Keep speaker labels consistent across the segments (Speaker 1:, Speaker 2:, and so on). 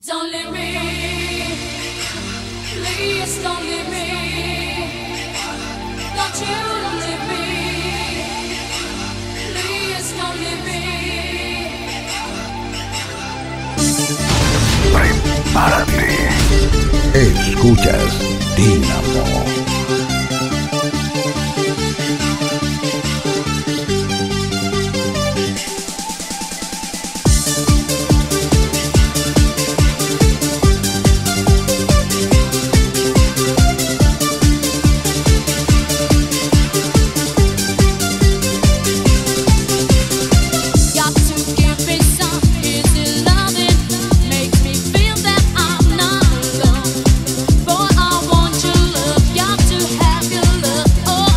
Speaker 1: Don't leave me, please don't leave me. Don't you leave me, please don't leave me.
Speaker 2: Prepárate. Escuchas Dynamo.
Speaker 1: Boy, I want your love, got to have your love.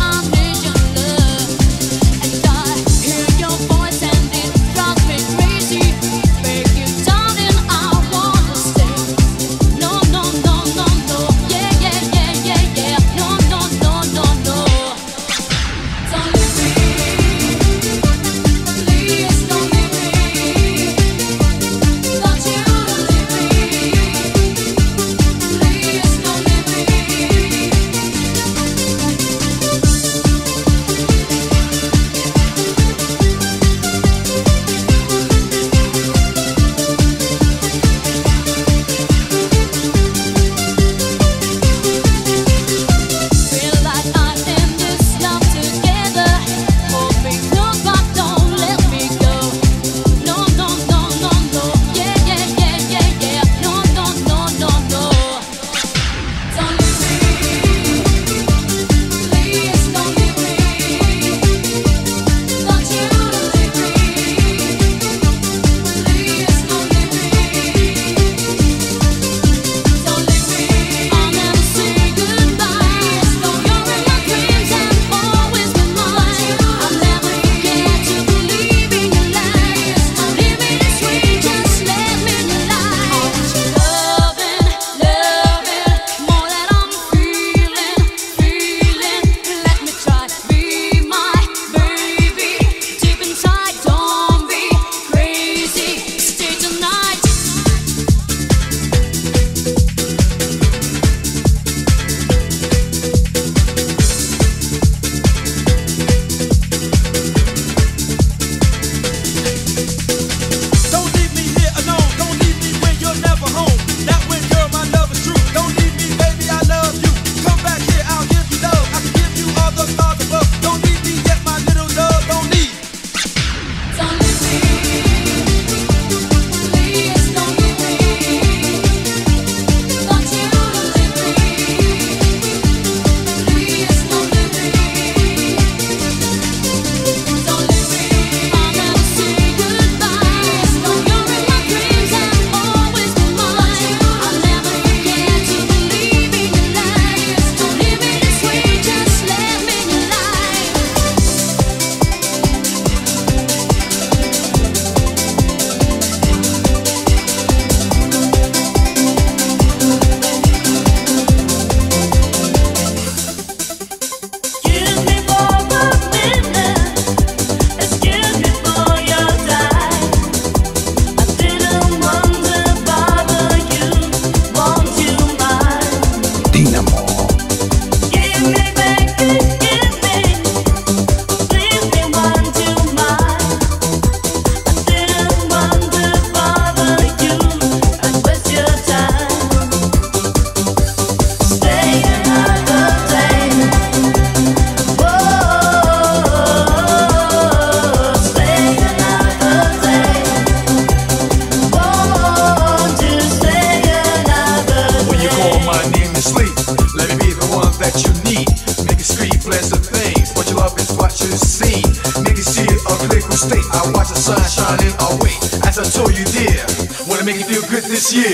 Speaker 3: make you feel good this year.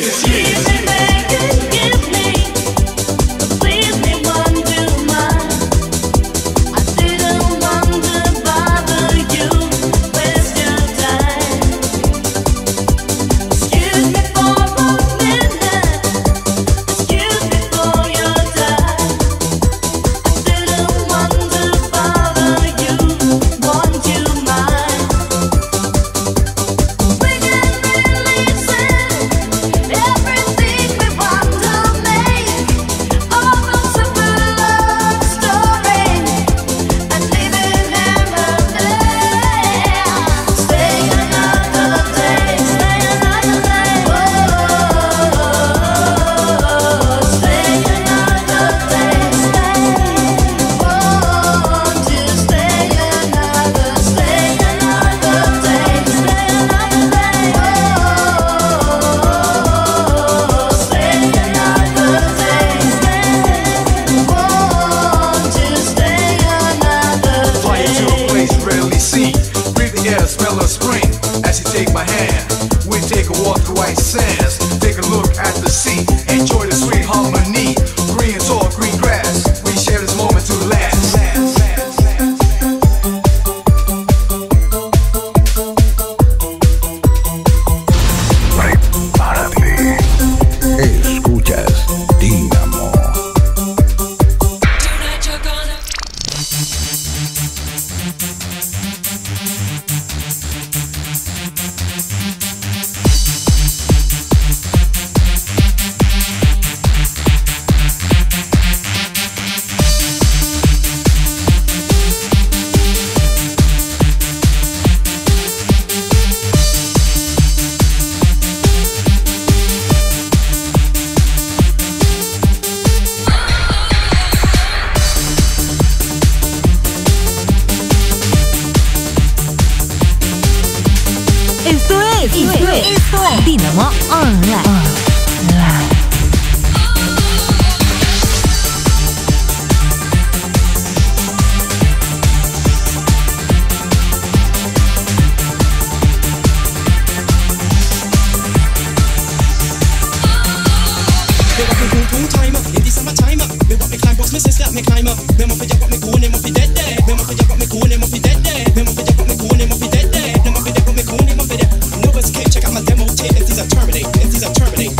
Speaker 1: Every
Speaker 3: white sands. Take a look at the sea, enjoy the sweet harmony. Green tall, green grass, we share this moment to last.
Speaker 2: Prepárate. Escuchas Dynamo.
Speaker 1: Tonight you're gonna
Speaker 4: Esto es Dynamo Online.
Speaker 5: Me want me boom timer in the summertime. Me want me climb box, me sister me climb up. Me want me jump up me cool, me want me dead there. Me want me jump up me cool, me want me dead there. Me want me jump up me cool, me want me dead there. Me want me jump up me cool, me want me dead. No escape, check out my demo tape. MCs are terminate, MCs are terminate.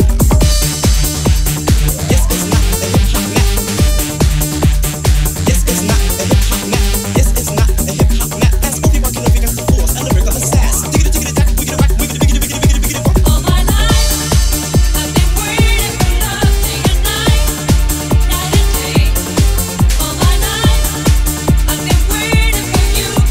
Speaker 5: This is not a hip hop map. This is not a hip hop map. This is not a hip hop map. That's what we working on, we got the force and the lyrical assassin. Diggity diggity tack, wiggity whack, wiggity wiggity wiggity wiggity wiggity whack.
Speaker 1: all my life. I've been waiting for love day and night, night and day. All my life, I've been waiting for you.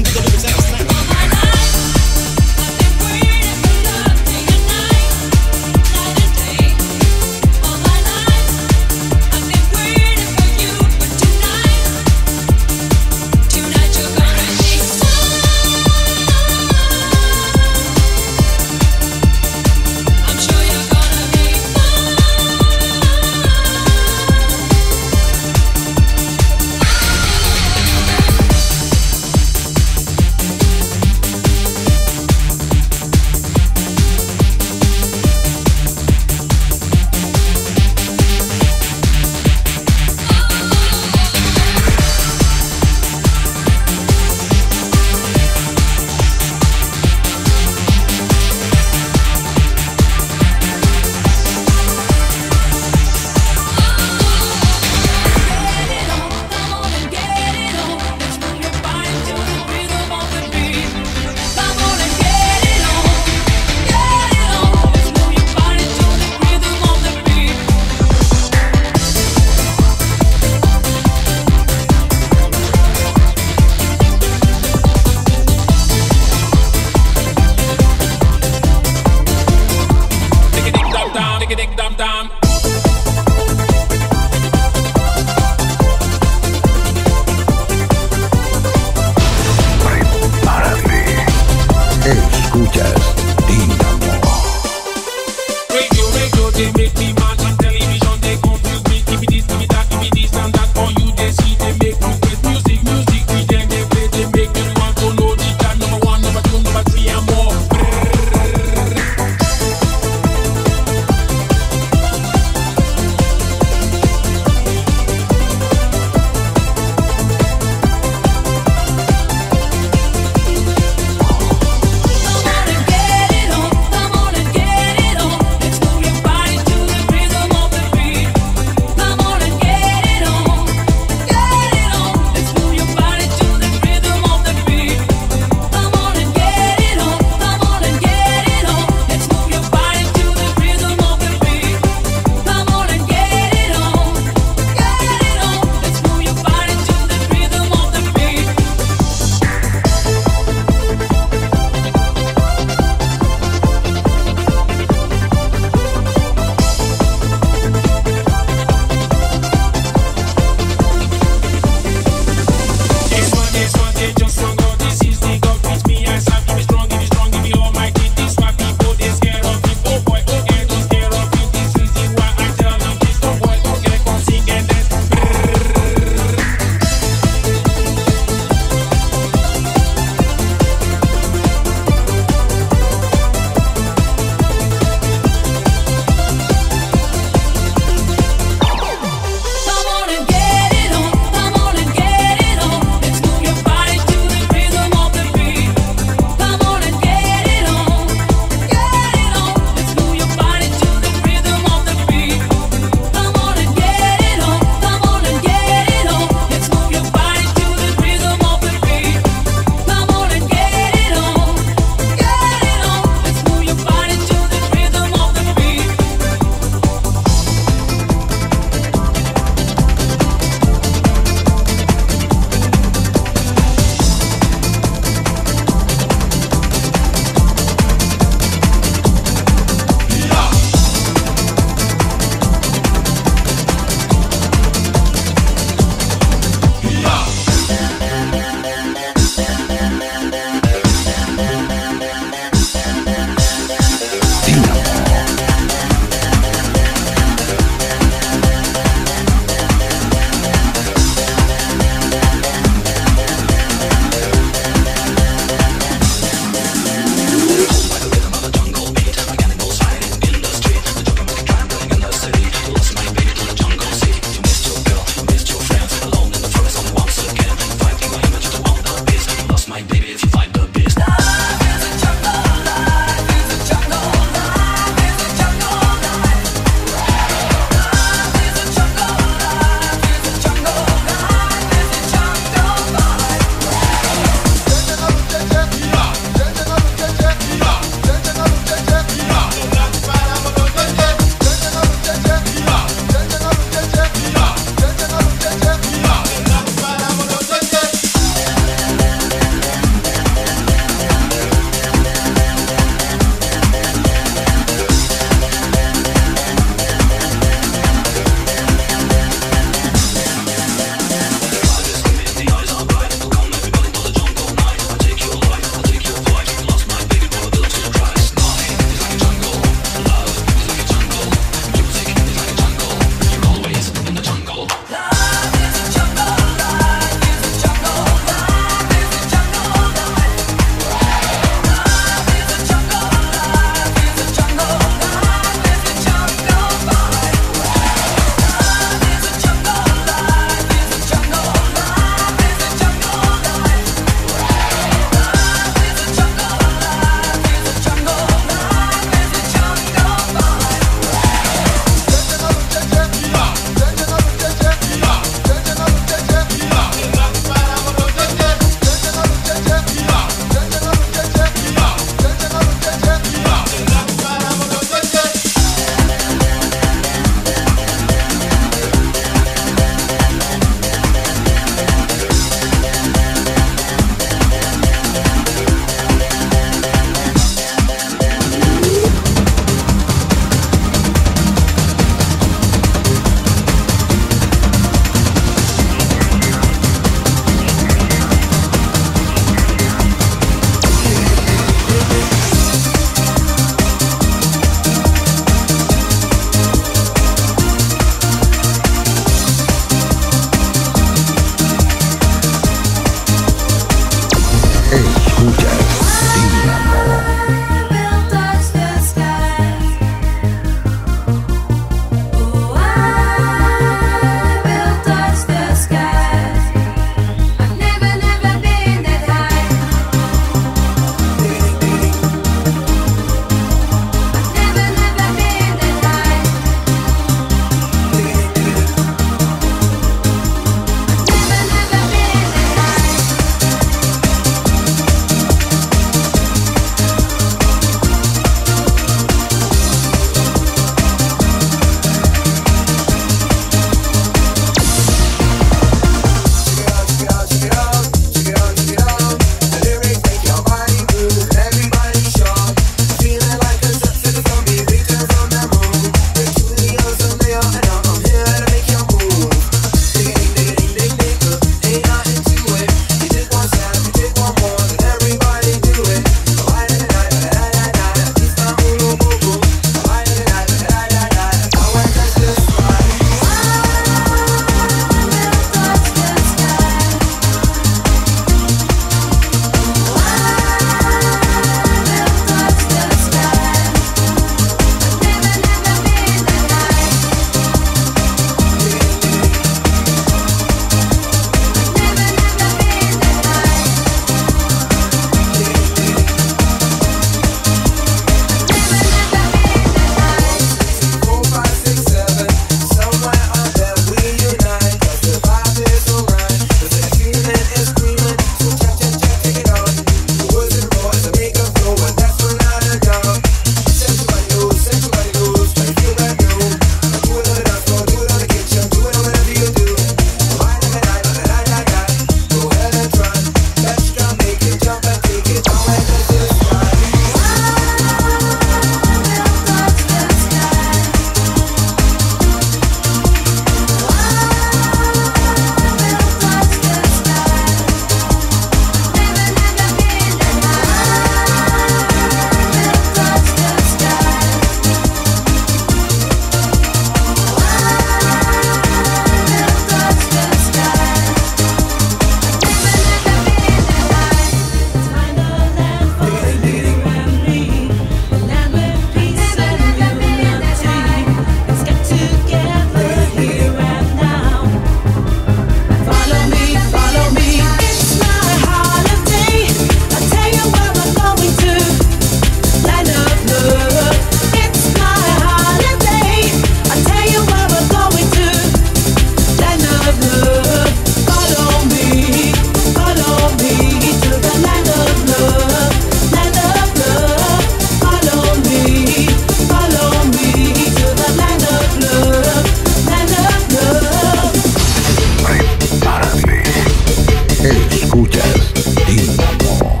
Speaker 2: Escuchas Dynamo.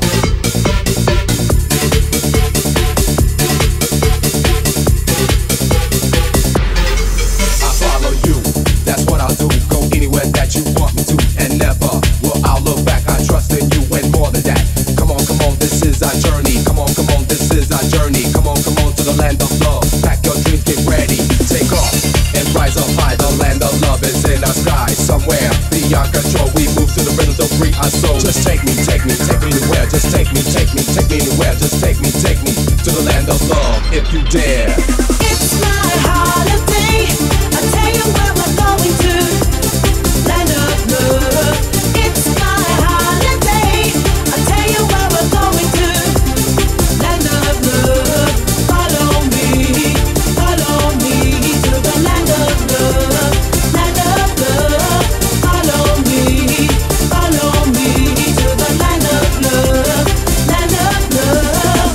Speaker 3: I follow you, that's what I'll do. Go anywhere that you want me to, and never will I look back. I trust in you and more than that. Come on, this is our journey. Come on, this is our journey. Come on to the land of love. Pack your dreams, get ready, take off and rise up high. The land of love is in our sky, somewhere beyond control. We move to the rhythm to free our soul. Just take me anywhere. Just take me anywhere. Just take me to the land of love, if you dare.
Speaker 1: It's my holiday. I tell you where we're going to. Land of love. It's my holiday. I tell you where we're going to. Land of love. Follow me to the land of love. Land of love. Follow me to the land of love. Land of love.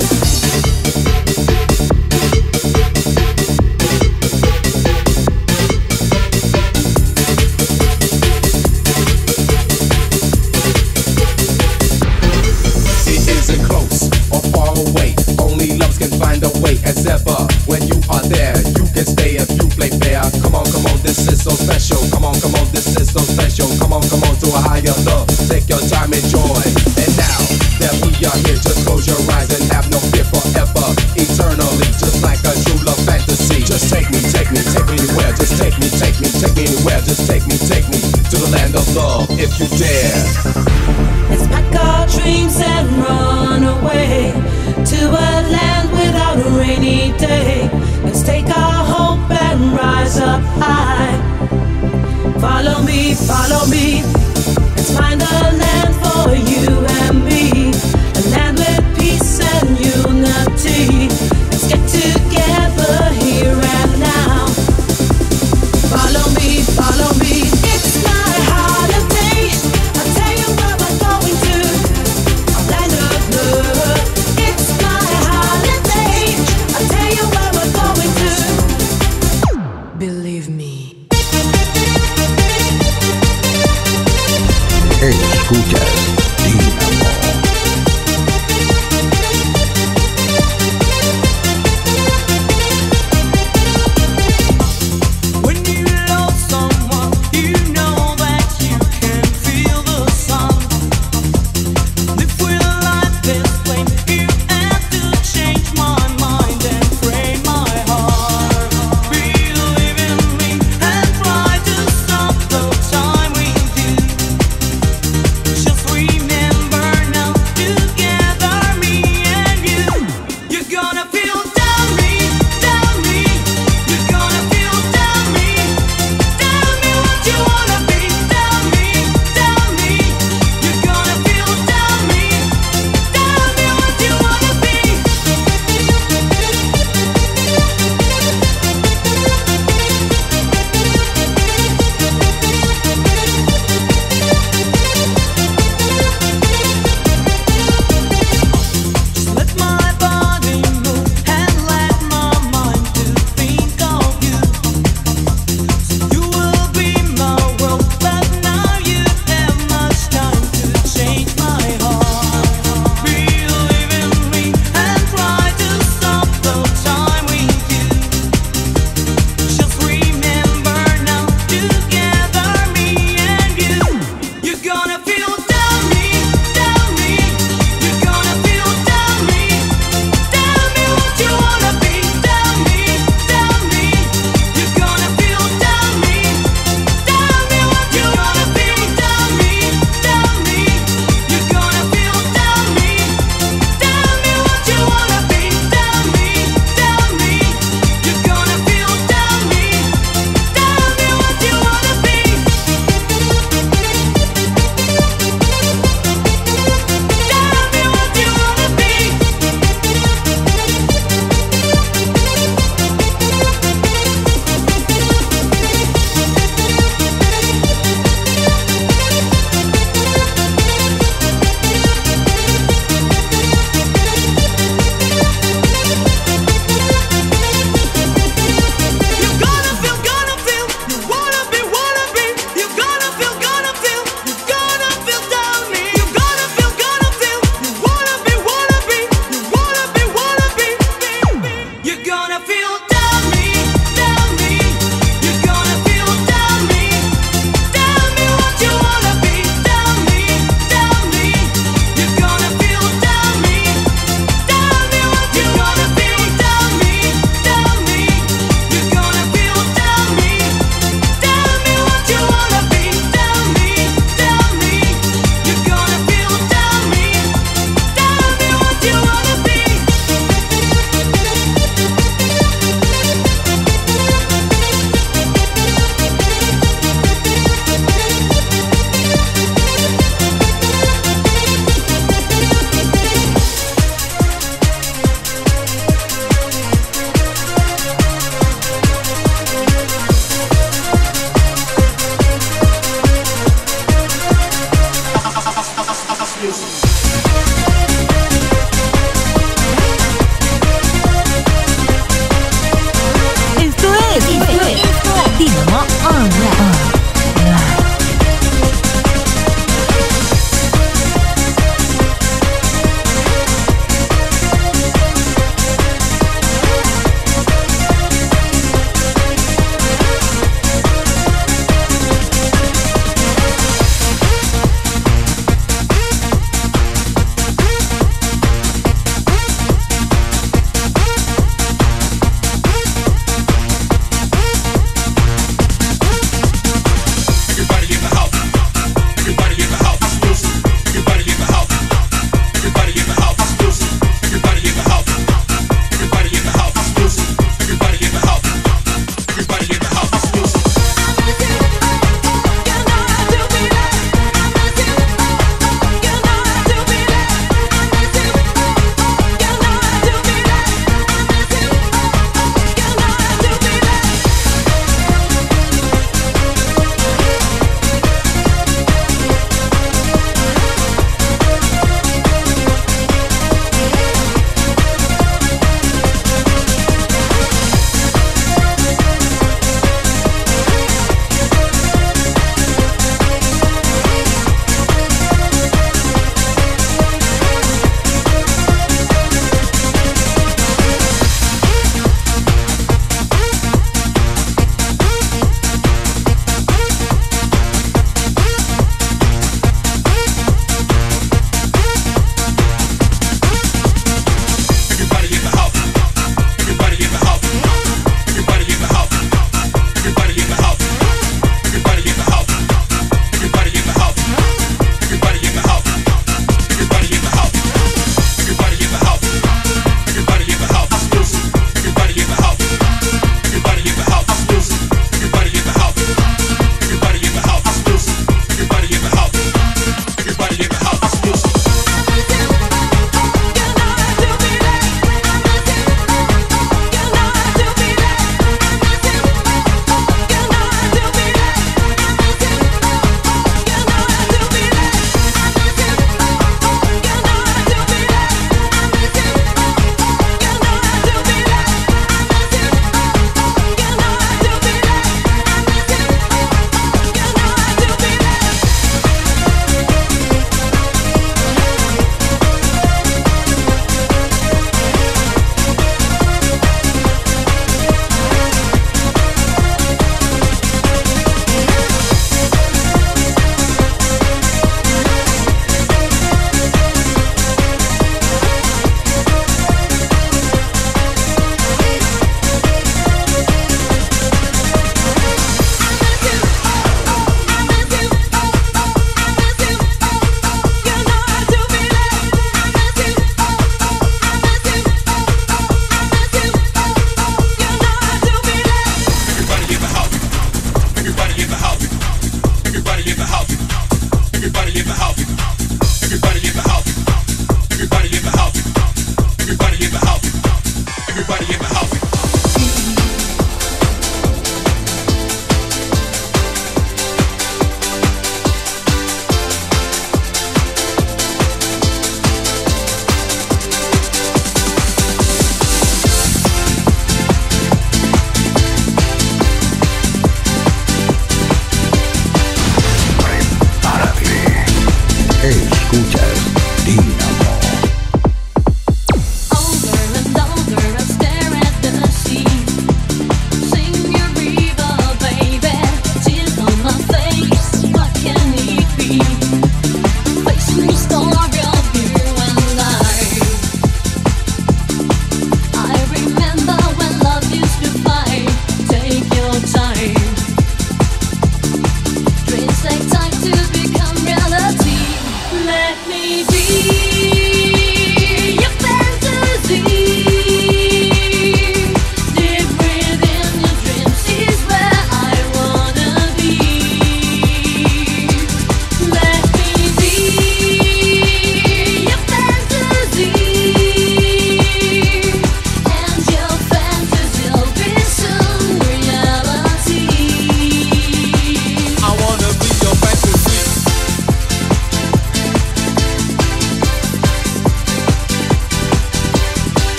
Speaker 3: It isn't close or far away. Only loves can find a way. As ever, when you are there, you can stay if you play fair. Come on, this is so special. Come on, this is so special. Come on to a higher love. Take your time, enjoy. And now that we are here, just close your eyes and have no fear forever, eternally, just like a true love fantasy. Just take me anywhere. Just take me anywhere. Just take me to the land of love, if you dare.
Speaker 1: Let's pack our dreams and run away to a land without a rainy day. Let's take our hope and rise up high. Follow me. Let's find a land for you and me. A land with peace and unity. Let's get together here and now. Follow me. It's my holiday. I tell you where we're going to. Land of love. It's my holiday. I tell you where we're going to. Believe me.
Speaker 2: Escuchas Dynamo.
Speaker 5: When you love someone, you know that you can feel the sun. Live with a life that's plain. You have to change my mind and frame my heart. Believe in me and try to stop the time we do. Just we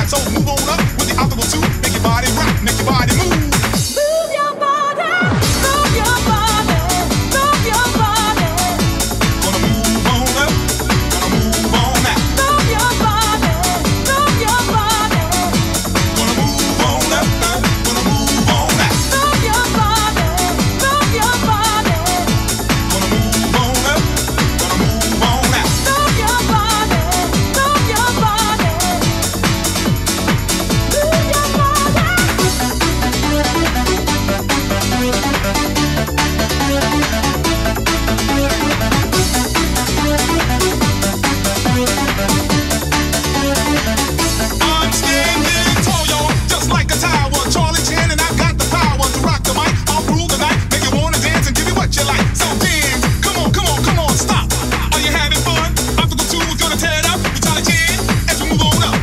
Speaker 6: right, so move on up with the optical two. Make your body rock, make your body move.
Speaker 1: Move your body, move your body, move your body.
Speaker 6: Gonna move on up, gonna move on out.
Speaker 1: Move your body, move your body.
Speaker 6: Gonna move on up, gonna move on out.
Speaker 1: Move your body, move your body.
Speaker 6: Gonna move on up, gonna move on out.
Speaker 1: Move your body, move your body. Move your
Speaker 6: I'm standing tall, y'all, just like a tower. Charlie Chan and I got the power to rock the mic. I'll rule the night, make you wanna dance and give you what you like. So dance, come on, come on, come on, stop. Are you having fun? Optical 2 is gonna tear it up with Charlie Chan as we move on up.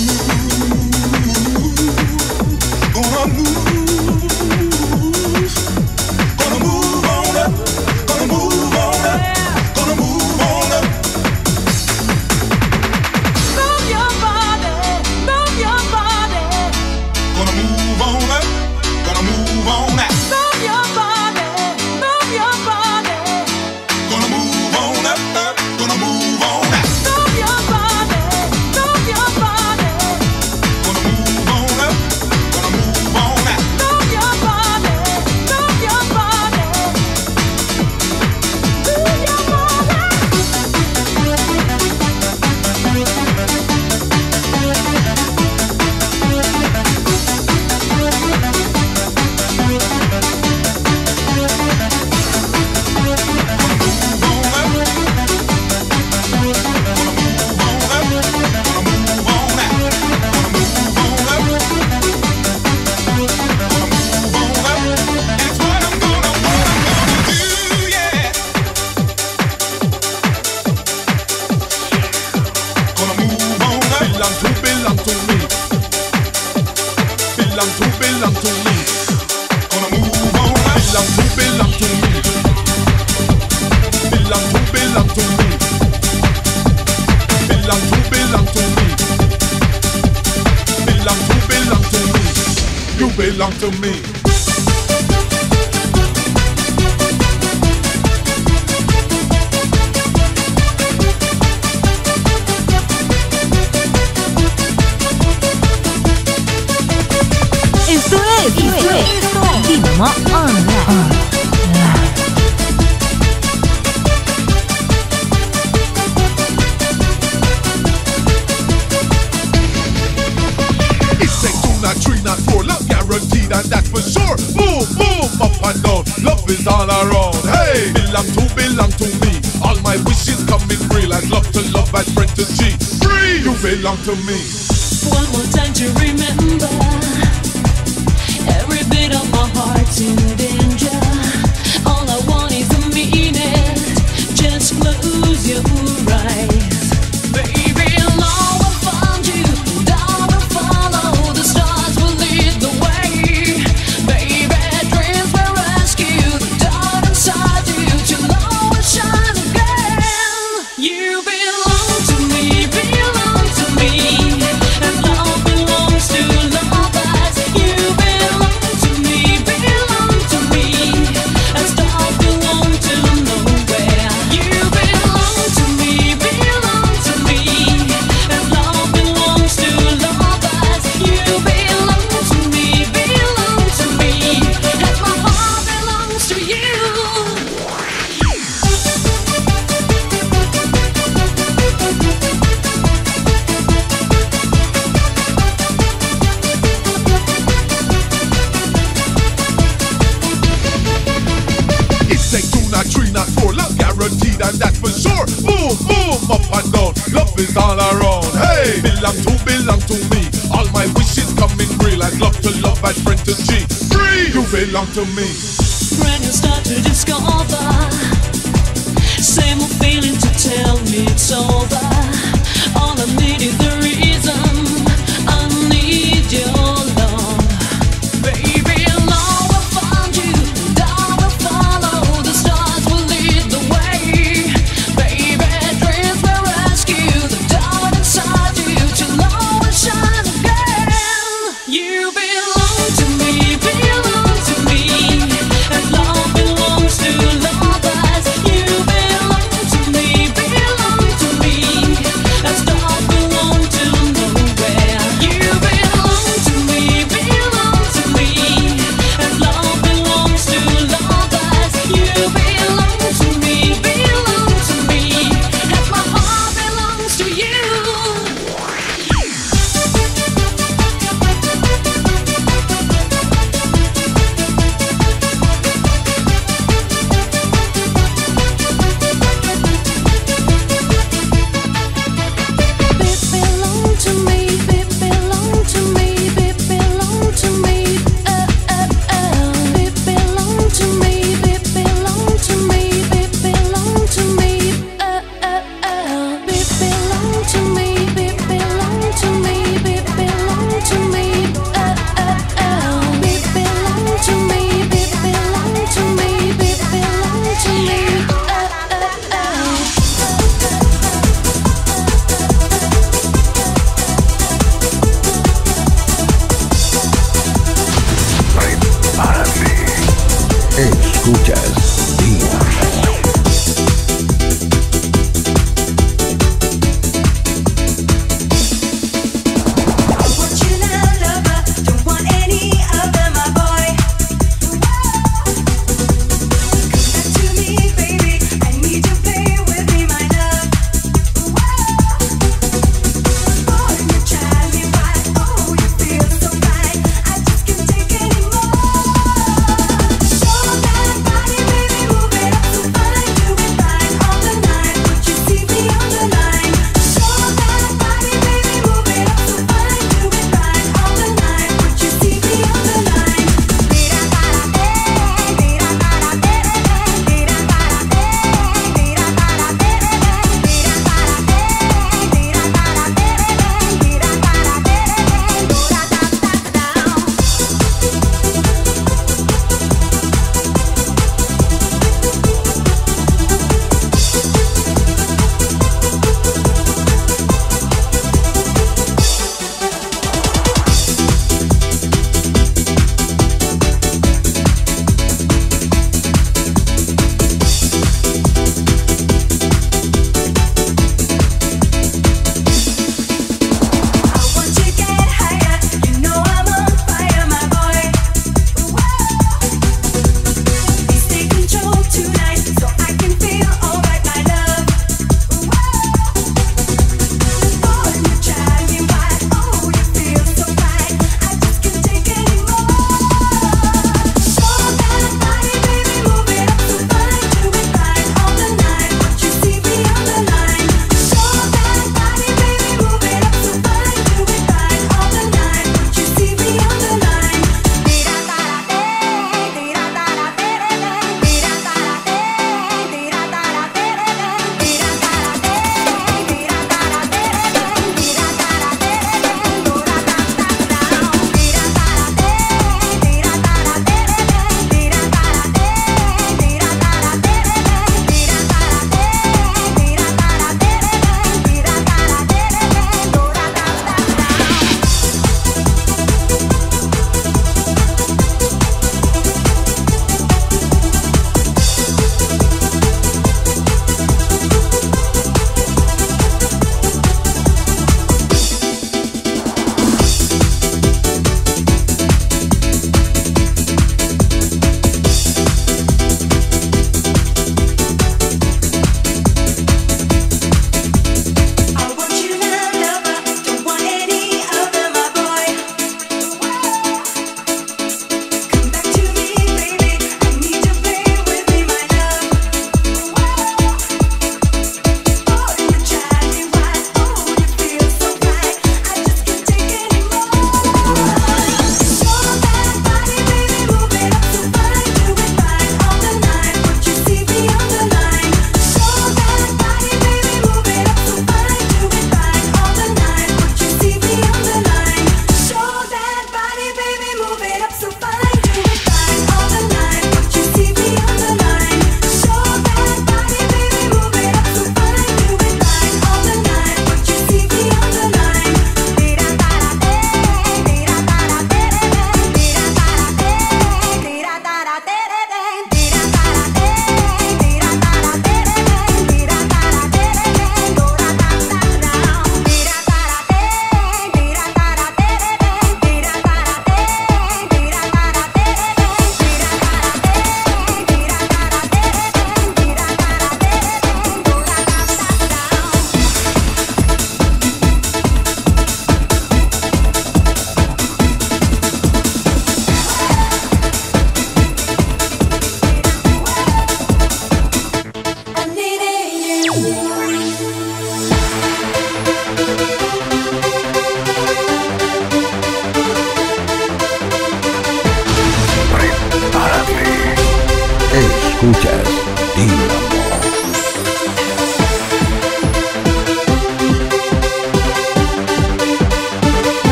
Speaker 6: Gonna move on up, gonna move on up, gonna move on up.
Speaker 1: move your body, move your body.
Speaker 6: Gonna move on up, gonna move on out.
Speaker 1: Move your body, move your body.
Speaker 6: Gonna move on up, gonna move on out.
Speaker 1: Move your body, move your body.
Speaker 6: Gonna move on up, gonna move on out.
Speaker 1: Move your body, move your body. Move your
Speaker 6: Belong to me. Gonna move on up. Belong to me. Belong to me. Belong to me. Belong to me. Belong to me. You belong to me.
Speaker 4: Esto es Dinamo Online.
Speaker 6: It's a 2, not 3, not 4. Love guaranteed, and that's for sure. Boom, boom, up and down. Love is all around. Hey, belong to me. All my wishes coming real. I'd love to love as friend to G. Free, you belong to me.
Speaker 1: One more time to remember, every bit of my heart's in danger. All I want is a minute, just close your eyes. Baby, now I'll find you, and I will follow, the stars will lead the way. Baby, dreams will rescue the dark inside you, till all will shine again. You belong to me, belong to me. And love belongs to lovers. You belong to me, belong to me. And stars belong to nowhere. You belong to me, belong to me. And love belongs to lovers. You belong to me, belong to me. And my heart belongs to you.
Speaker 6: It's a 2, not 3, not 4. Love guaranteed, and that's for sure. Boom, boom, up and down. Love is all around. Hey, belong to me. All my wishes coming real. I'd love to love as friend to G. Free, you belong to me.
Speaker 1: When you start to discover, same old feeling to tell me it's over. All I need is the reason. I need your love. Baby, now I'll find you, and I will follow, the stars will lead the way. Baby, dreams will rescue the dark inside you, till all will shine again.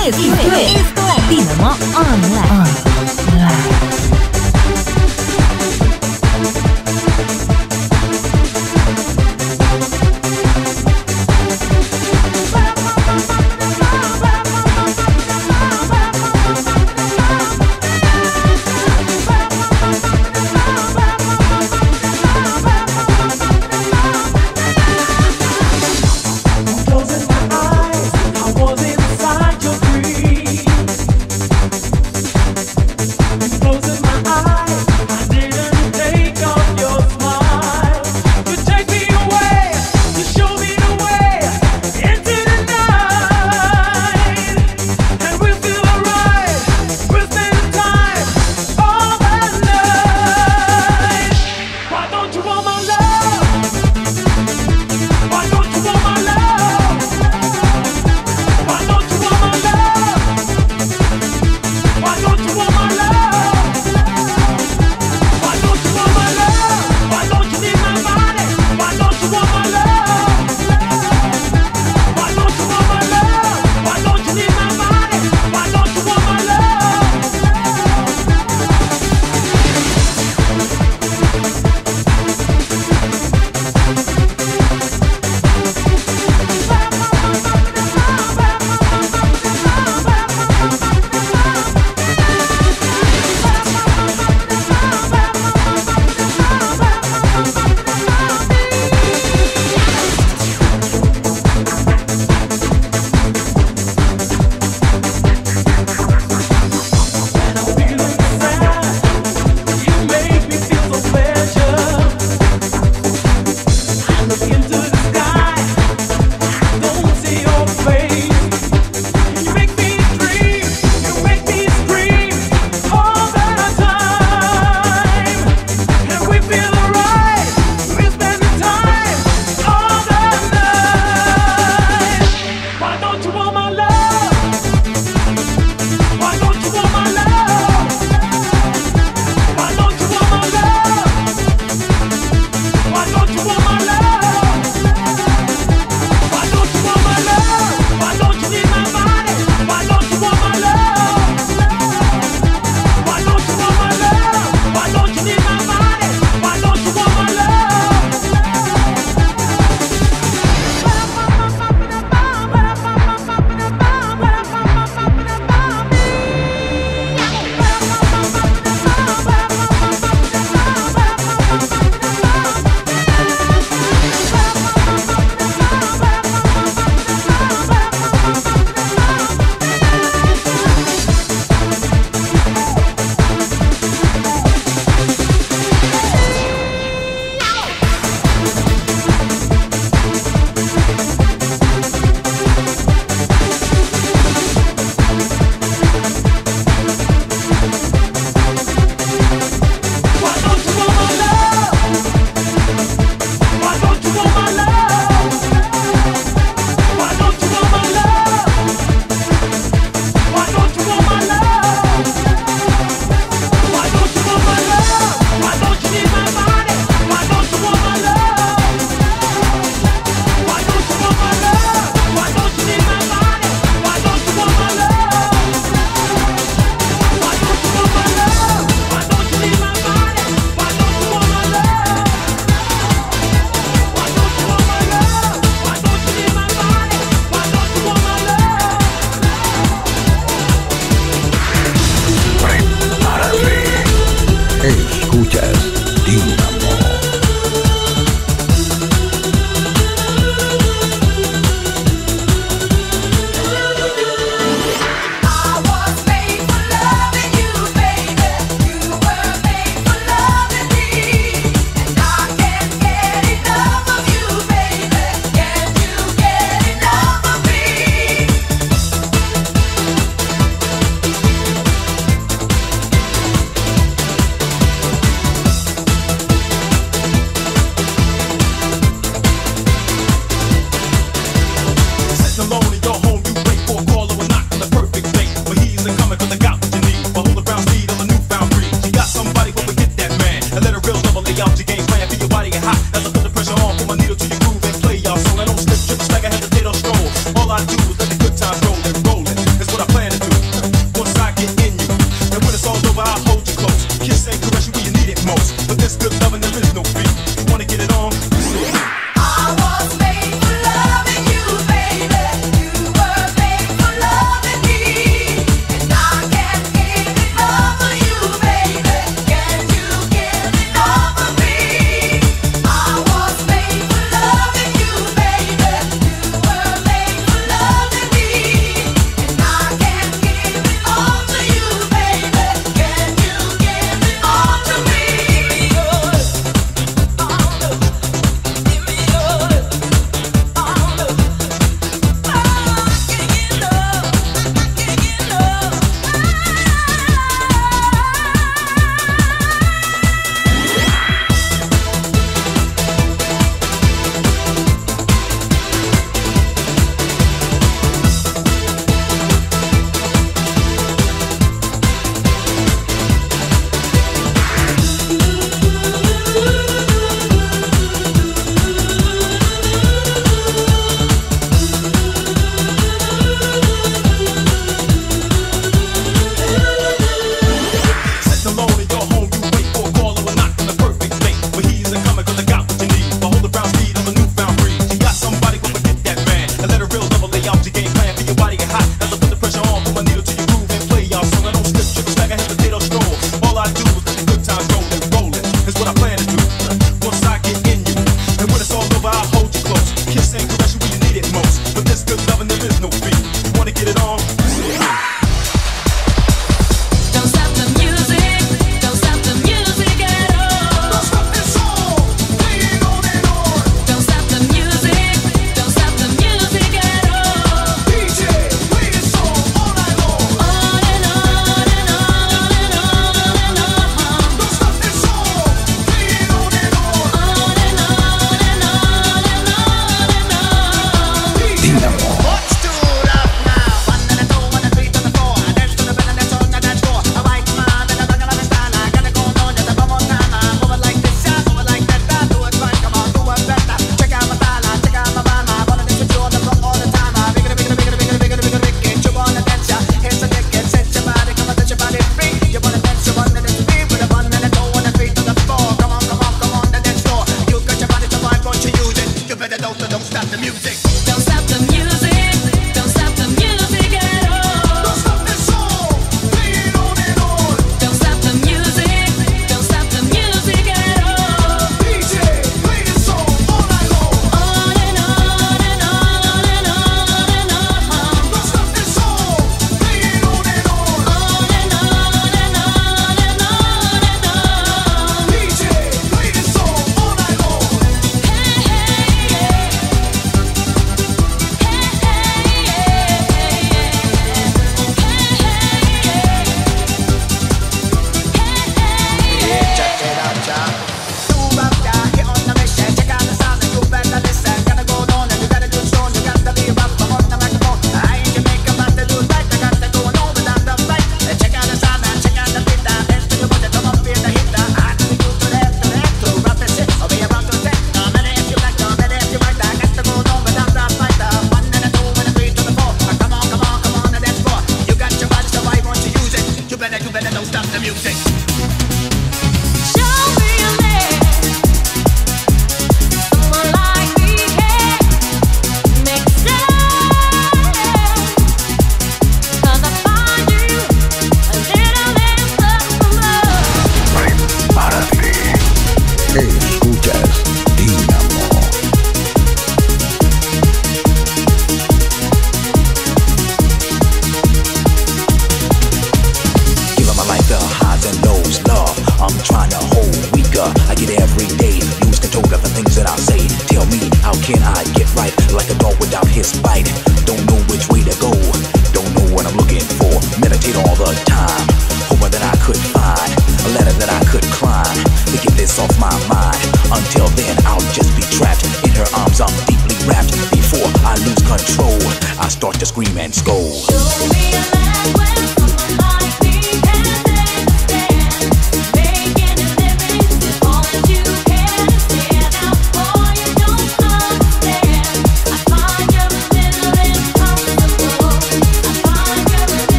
Speaker 4: Esto es Dinamo Online.
Speaker 1: I was inside your dreams.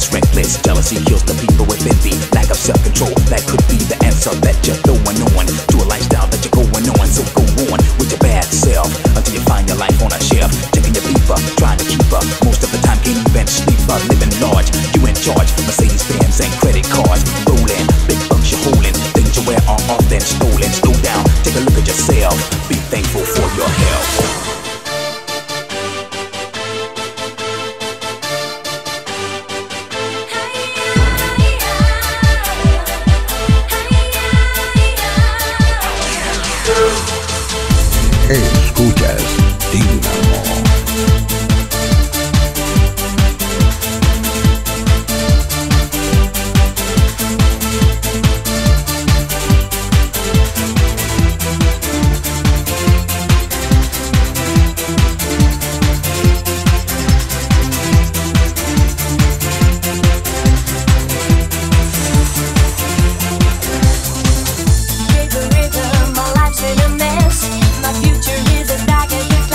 Speaker 2: Reckless, reckless. Jealousy kills the people with envy. Lack of self-control, that could be the answer that you're throwing on to a lifestyle that you're going on. So go on with your bad self until you find your life on a shelf. Checking your beeper, trying to keep up. Most of the time can't even sleep up. Living large, you in charge. Mercedes-Benz and credit cards. Rolling, big bucks you're holding. Things you wear are often stolen. Slow down, take a look at yourself. Be thankful for your health. Escuchas Dynamo.
Speaker 7: My life's in a mess. My future is as dark as the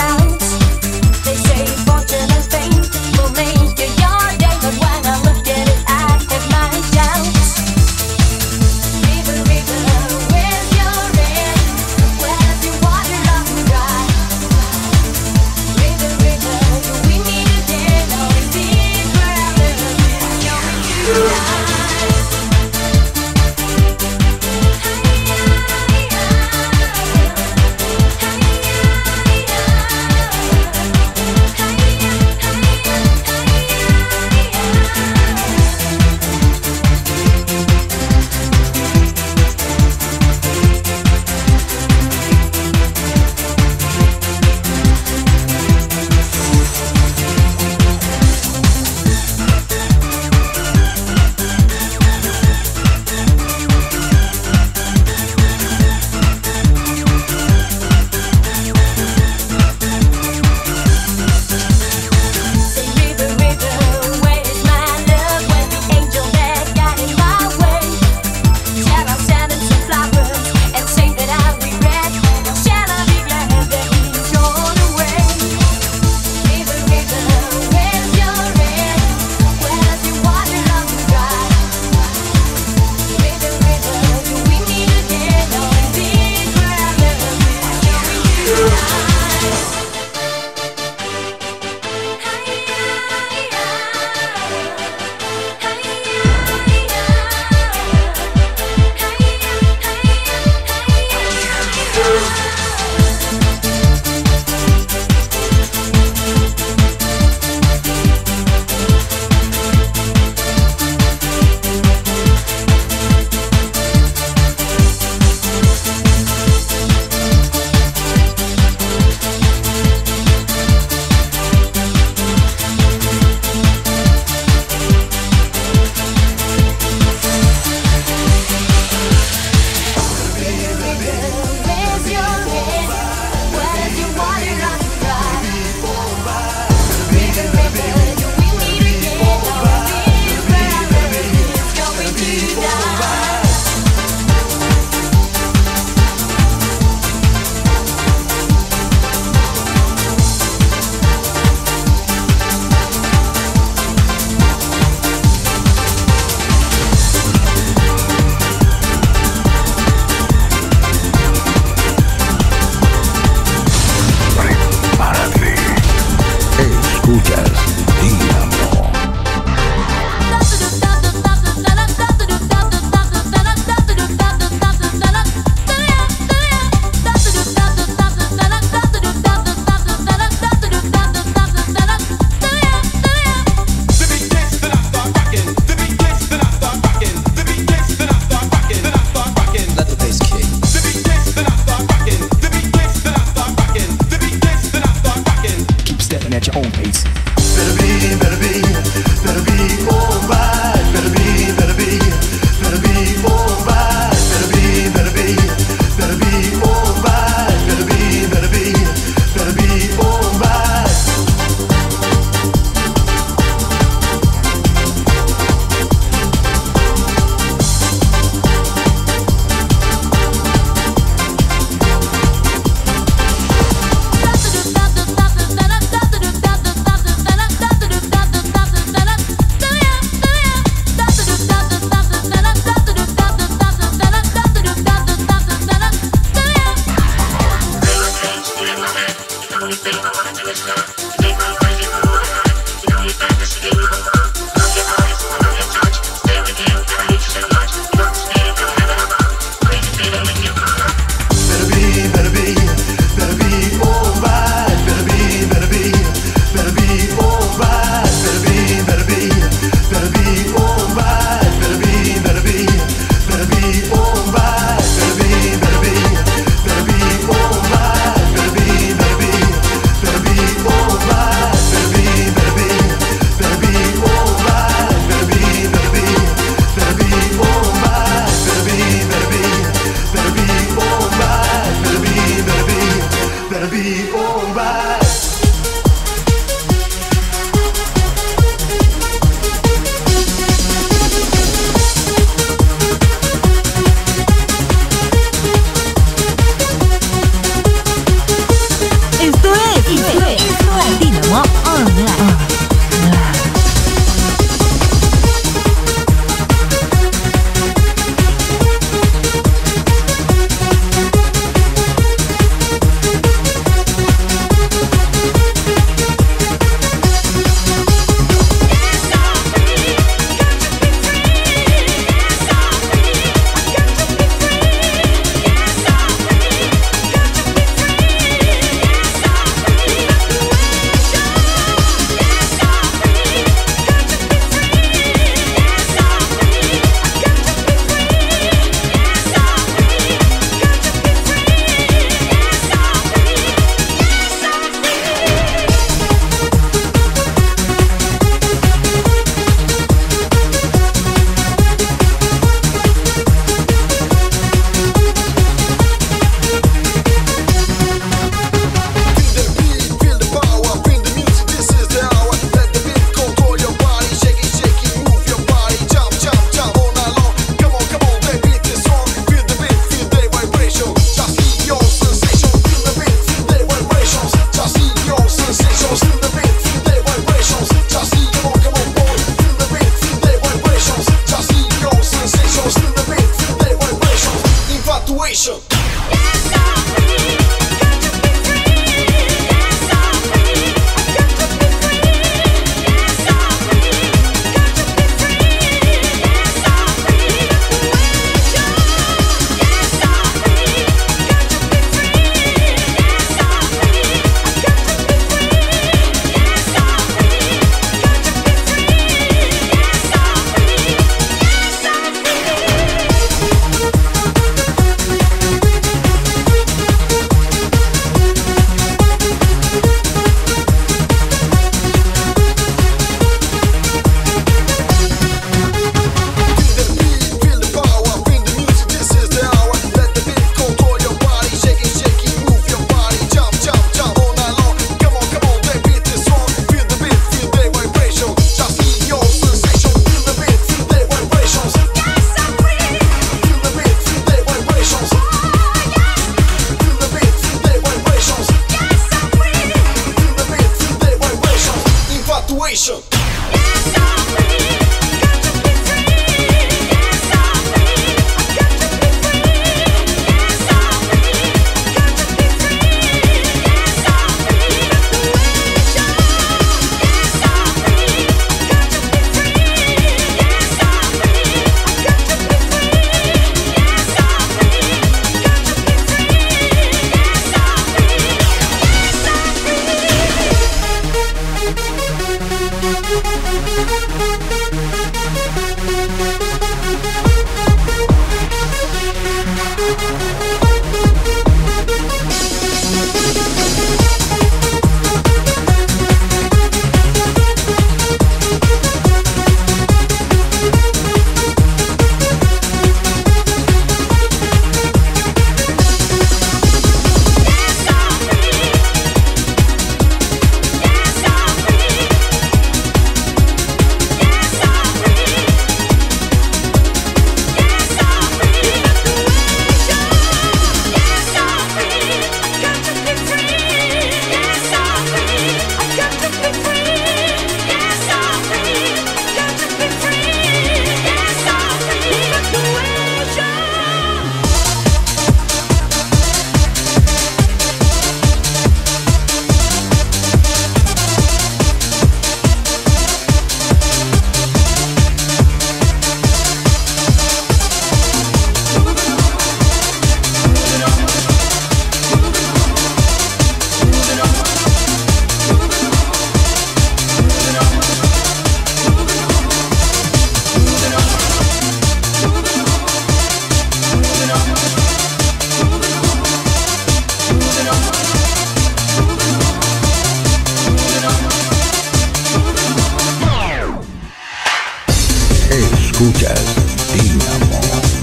Speaker 2: Escuchas Dynamo.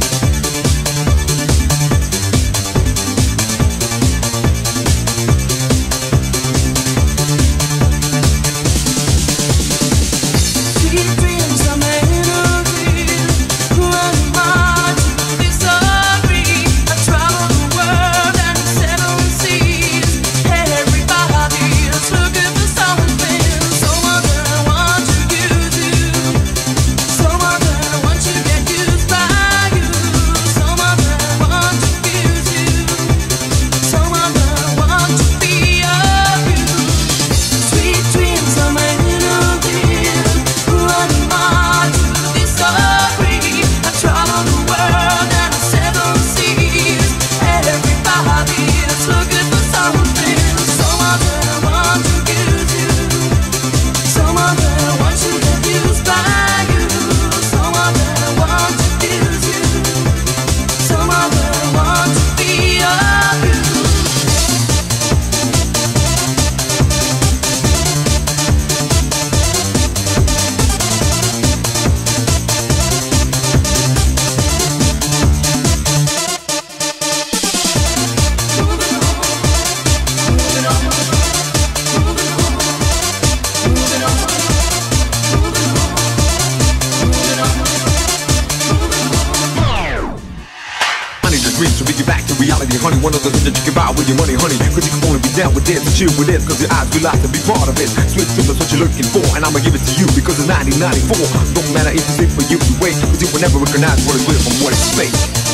Speaker 3: To bring you back to reality, honey. One of the things that you can buy with your money, honey. Cause you can only be down with this and chill with this. Cause your eyes will like to be part of it. Sweet dreams, that's what you're looking for. And I'ma give it to you because it's 1994. Don't matter if it's it for you to wait. Cause you will never recognize what is real from what is fake.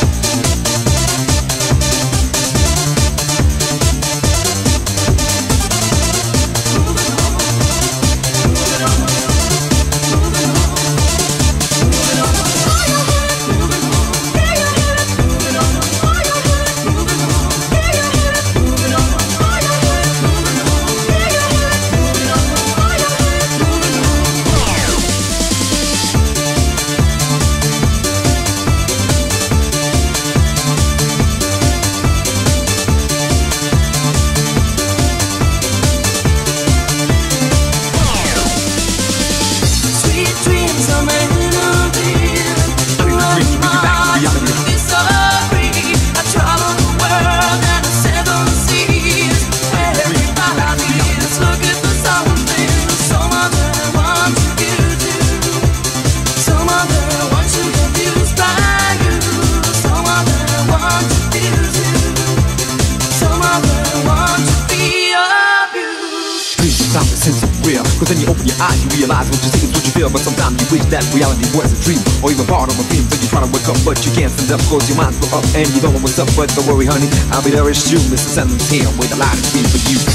Speaker 3: Cause then you open your eyes, you realize what you see is what you feel. But sometimes you wish that reality was a dream, or even part of a film. So you try to wake up, but you can't stand up. Cause your mind's up and you don't know what's up. But don't worry honey, I'll be there as you. Mr. Sandler's here with a lot of dreams for you.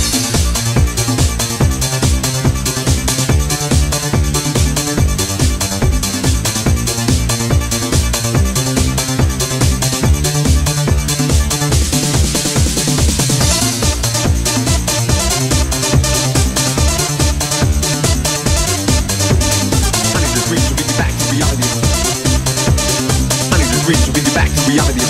Speaker 3: reality. I need to reach to bring you back to reality.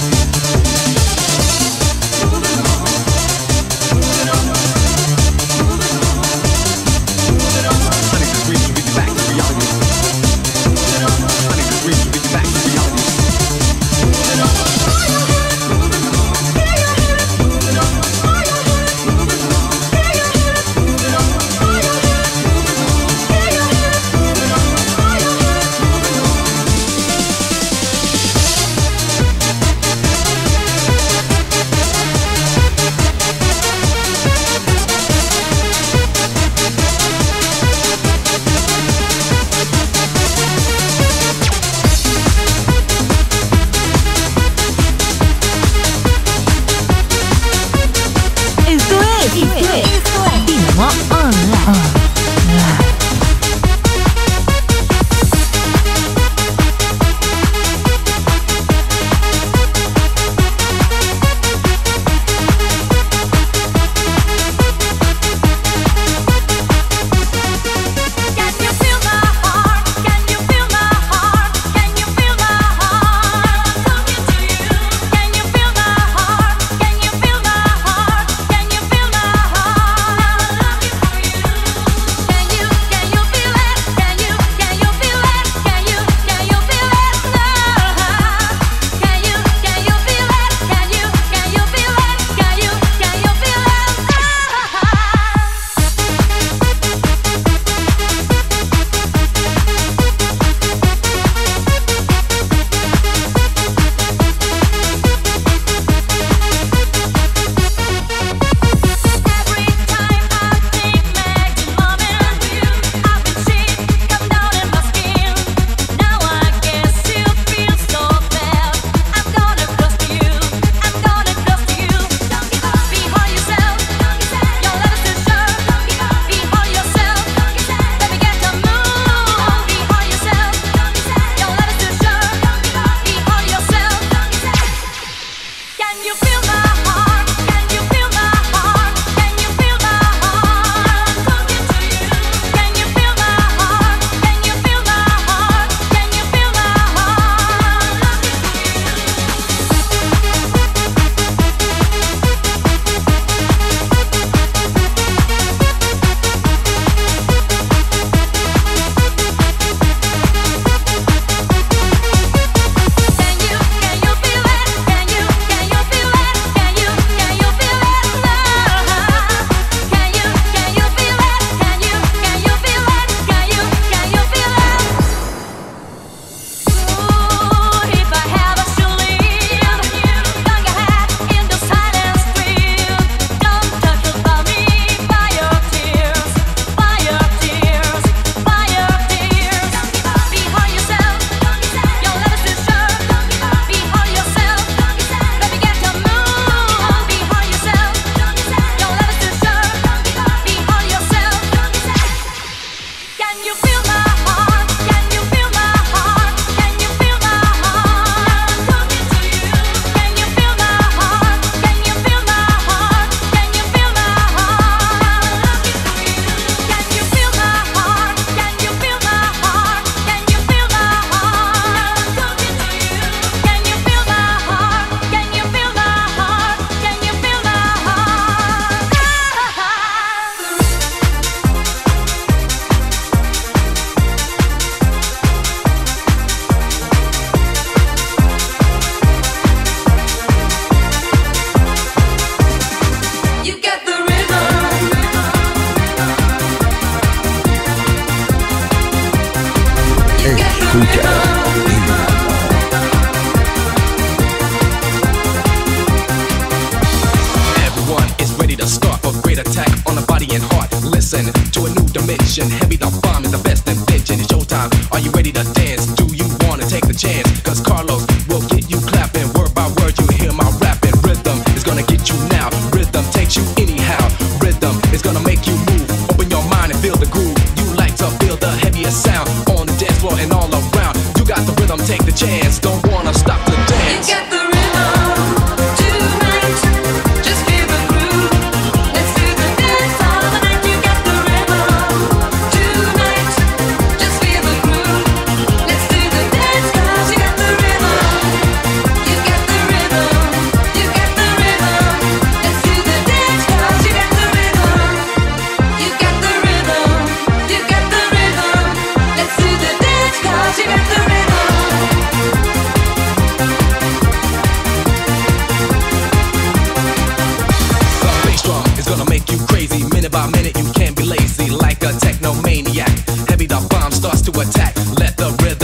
Speaker 3: mission. Heavy the bomb is the best invention. It's showtime. Are you ready to dance? Do you wanna take the chance? Cause Carlos will get you clapping. Word by word you hear my rapping. Rhythm is gonna get you now. Rhythm takes you anyhow. Rhythm is gonna make you move. Open your mind and feel the groove. You like to feel the heaviest sound on the dance floor and all around. You got the rhythm, take the chance. Don't wanna stop the dance.
Speaker 1: You got the rhythm tonight. Just feel the groove. Let's do the dance all the night. You got the rhythm tonight. Just feel the groove. Let's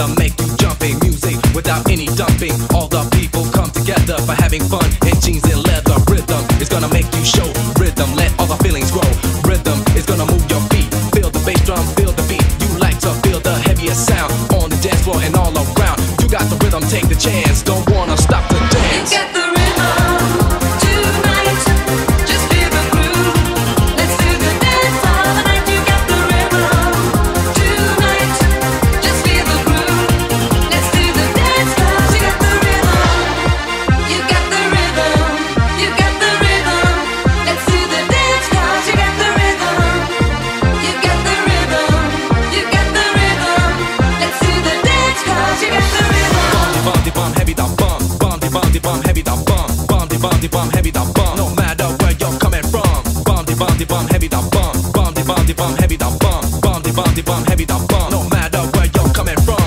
Speaker 3: gonna make you jumping. Music without any dumping. All the people come together for having fun in jeans and leather. Rhythm is gonna make you show rhythm. Let all the feelings grow. Rhythm is gonna move your feet. Feel the bass drum, feel the beat. You like to feel the heaviest sound on the dance floor and all around. You got the rhythm, take the chance. Don't wanna stop the dance.
Speaker 1: You got the rhythm tonight. Just feel the groove. Let's do the dance all night. You got the rhythm tonight. Just feel the groove. Let's do the dance 'cause you got the rhythm. You got the rhythm. You got the rhythm. Let's do the dance 'cause you got the rhythm. You got the rhythm. You got the rhythm. Let's do the dance 'cause you got the rhythm.
Speaker 3: Bum de bum heavy da bum. Bum de bum heavy da bum. Bum de bum heavy da bum. No matter where you're coming from. Bum de bum heavy da bum. Bum de bum heavy da bum. Bum de bum heavy da bum. No matter where you're coming from.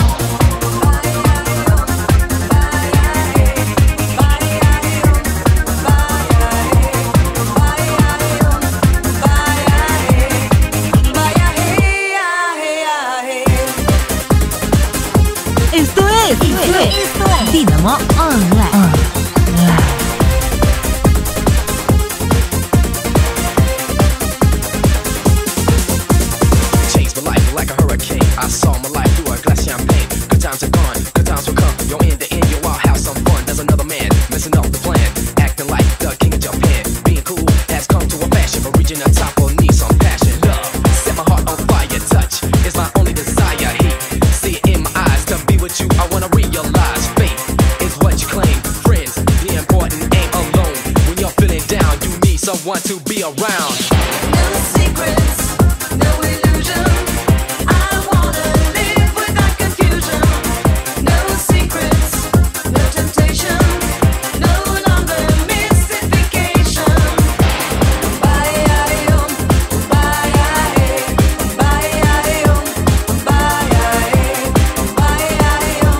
Speaker 4: Esto es Dinamo Online.
Speaker 3: Changed my life like a hurricane. I saw my life through a glass champagne. Good times are gone, good times will come. You're in the end, you'll have some fun. There's another man messing up the plan, acting like the king of Japan. Being cool has come to a fashion, but reaching the top will need some passion. Love, set my heart on fire. Touch is my only desire. Heat, see it in my eyes. To be with you, I wanna realize. Faith is what you claim. Friends, the important ain't alone. When you're feeling down, you need someone to be around.
Speaker 1: No secrets, no illusion. I wanna live without confusion. No secrets, no temptation. No longer mystification. Bye-yum, bye-yum, bye-yum, bye-yum, bye-yum,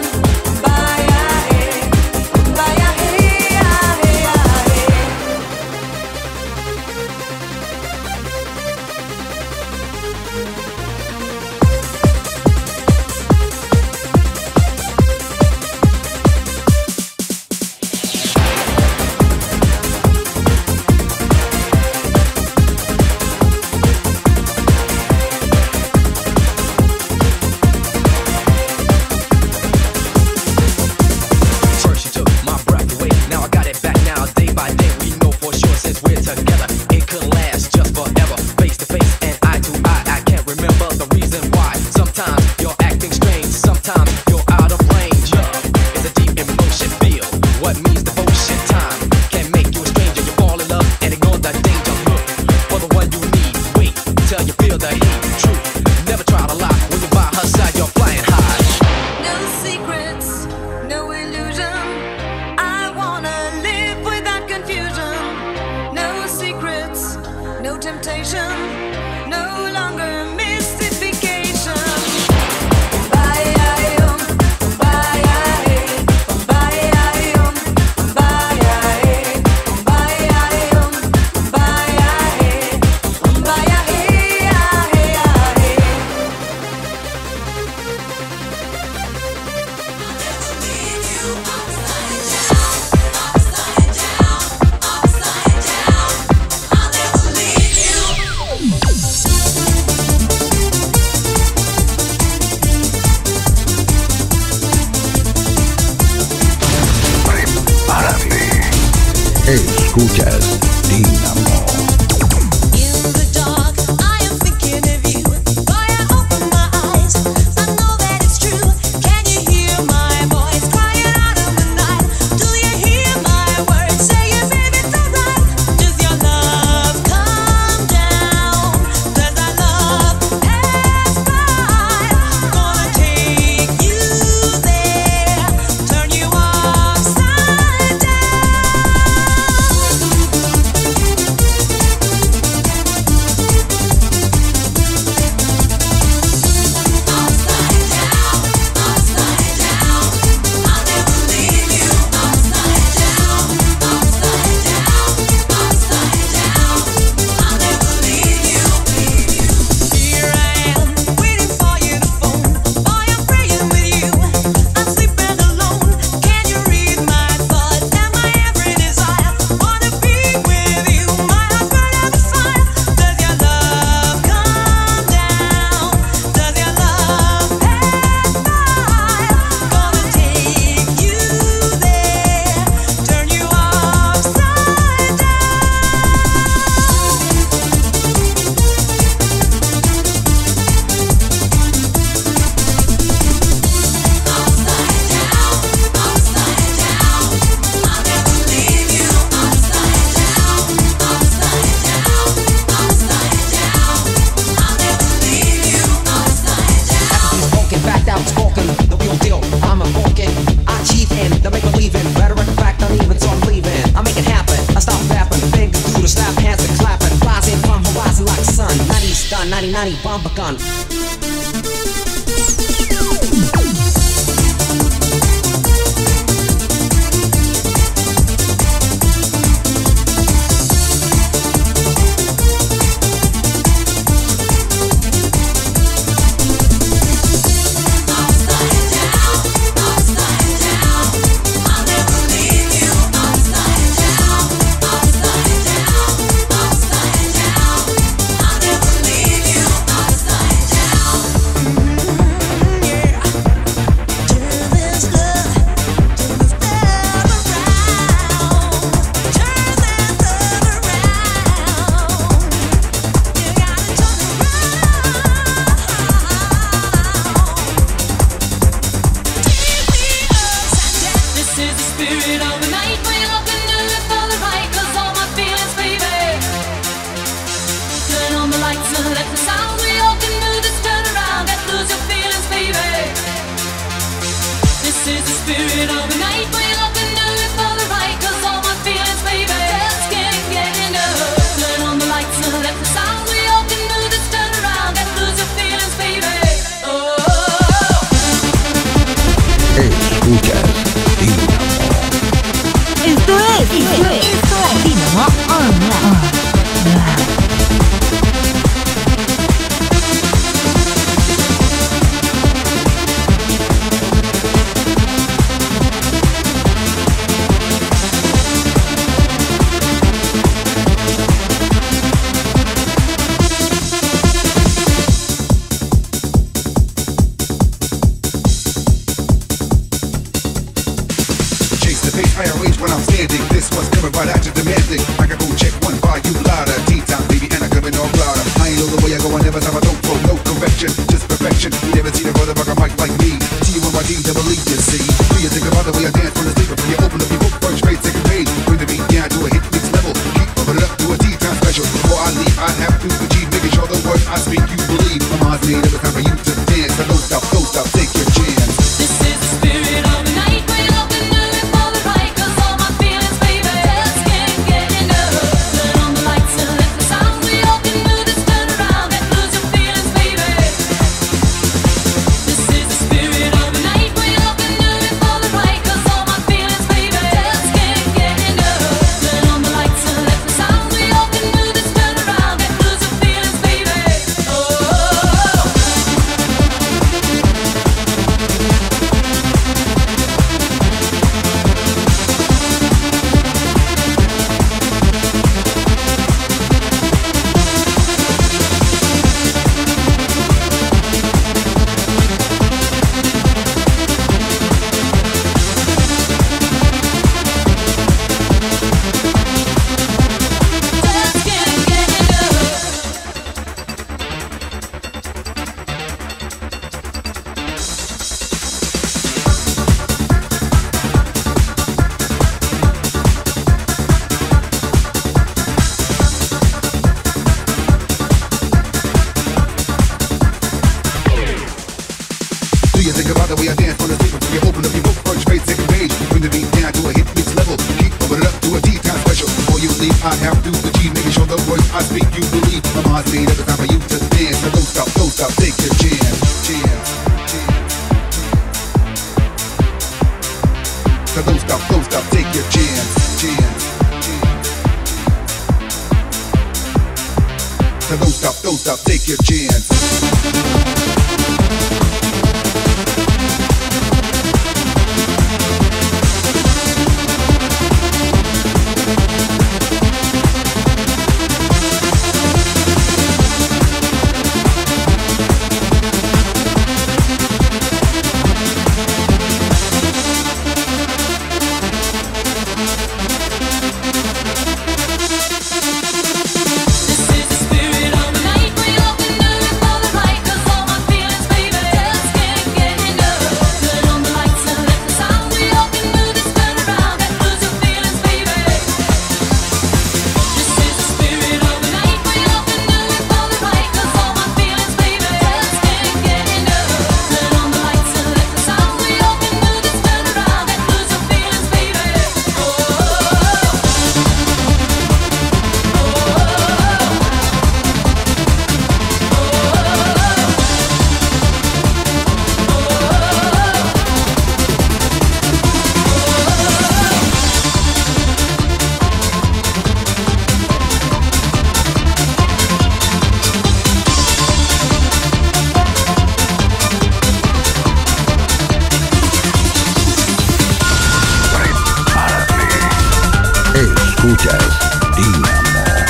Speaker 3: First you took my breath away. Now I got it back now, day by day. We know for sure since we're together, it could last just forever. Face to face and eye to eye. I can't remember the reason why. Sometimes you're acting strange, sometimes you're out of range. Love is a deep emotion. Feel what means devotion. Time can make you a stranger. You fall in love and ignore the danger. Look for the one you need. Wait till you feel the heat. Truth, never try to lie. When you're by her side, you're flying high.
Speaker 1: no secrets, no illusion. I wanna live without confusion. No secrets, no temptation. No longer mystification. Bye-yum, bye-yum, bye-yum, bye-yum, bye-yum, bye-yum,
Speaker 7: Escuchas Dinamo.
Speaker 1: In the dark, I am thinking of you. Boy, I open my eyes. I know that it's true. Can you hear my voice crying out of the night? Do you hear my words saying, baby, it's alright? Does your love come down? Does our love aspire? Gonna take you there, turn you upside down.
Speaker 8: กัน
Speaker 1: This is the spirit of the night. We open the for the right, 'cause
Speaker 7: Escuchas Dinamo.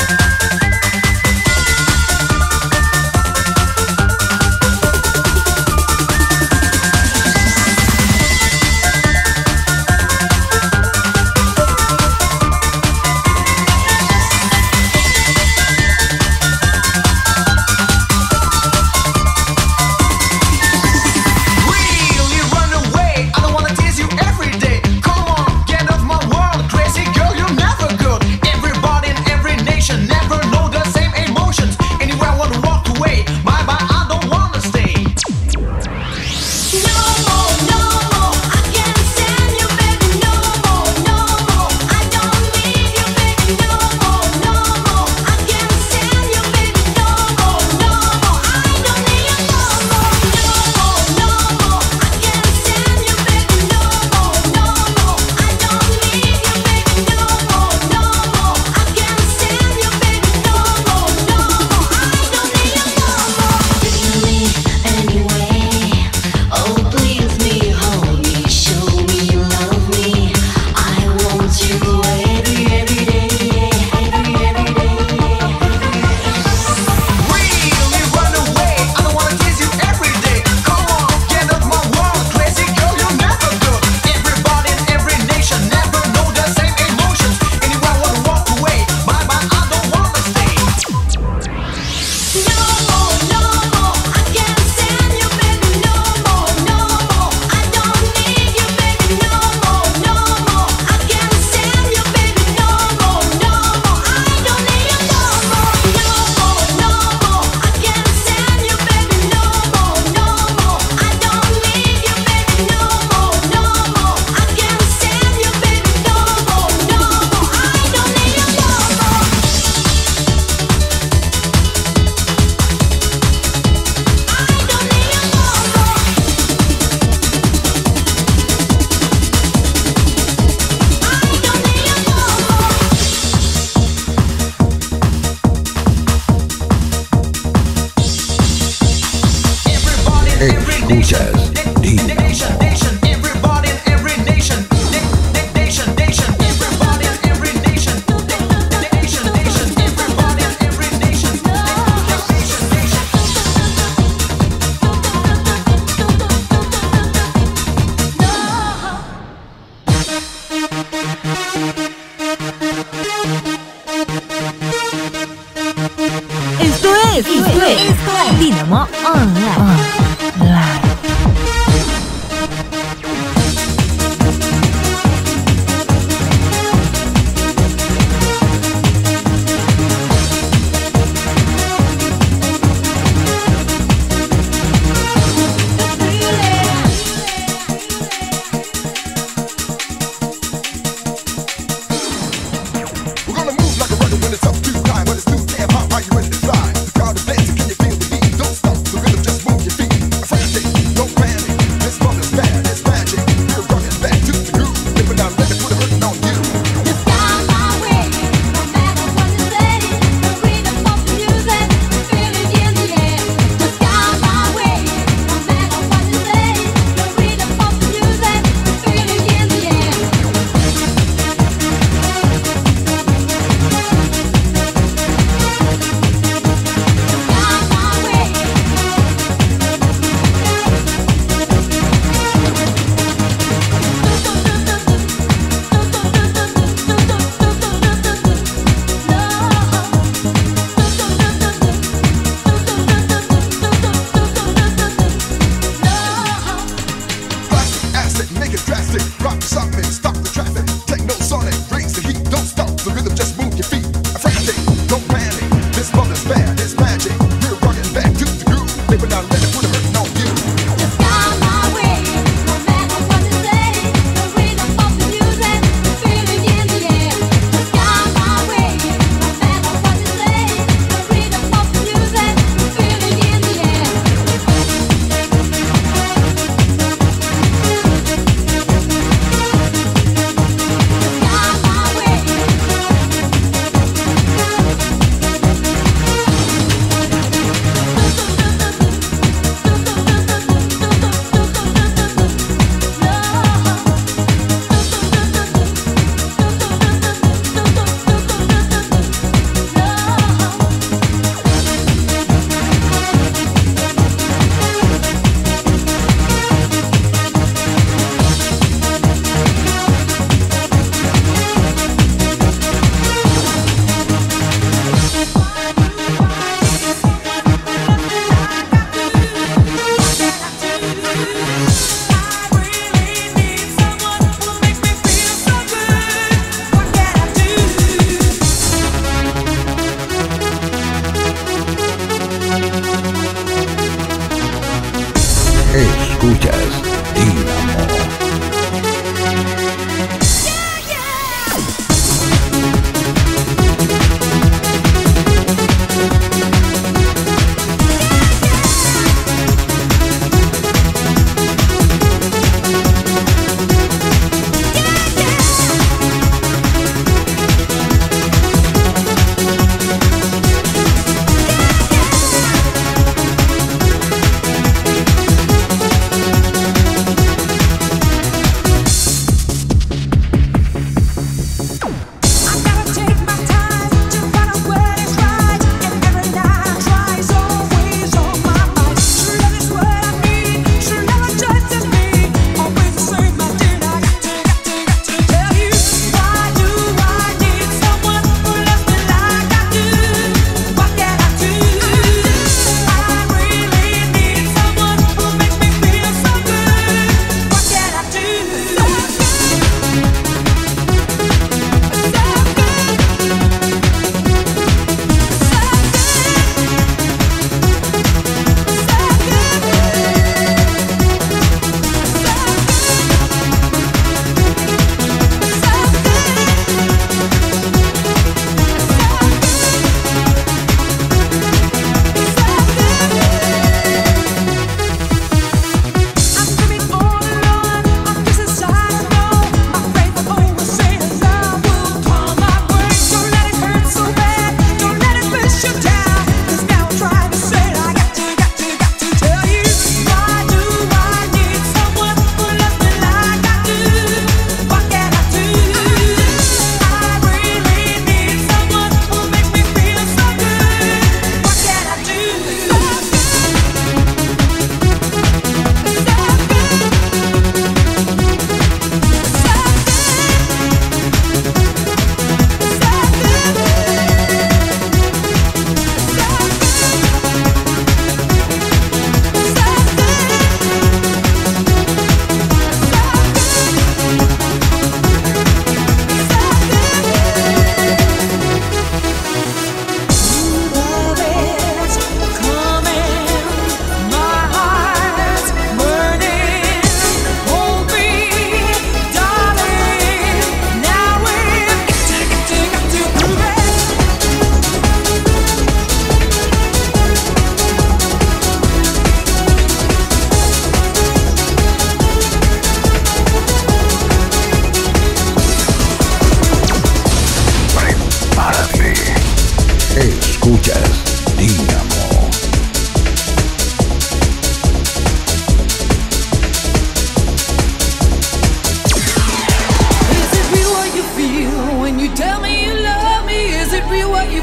Speaker 7: Escuchas Dinamo.
Speaker 4: Esto es Dinamo Online.
Speaker 3: We're gonna move like a runner when it's up to time, but it's too damn hot. Are you ready to fly? The crowd is dancing, can you feel the heat? Don't stop, the rhythm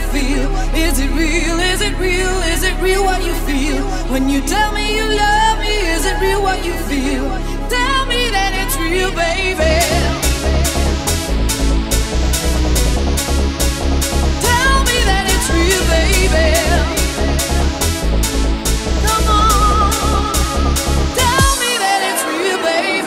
Speaker 1: feel? Is it real? Is it real? Is it real what you feel? When you tell me you love me, is it real what you feel? Tell me that it's real, baby. Tell me that it's real, baby. Come on. Tell me that it's real, baby.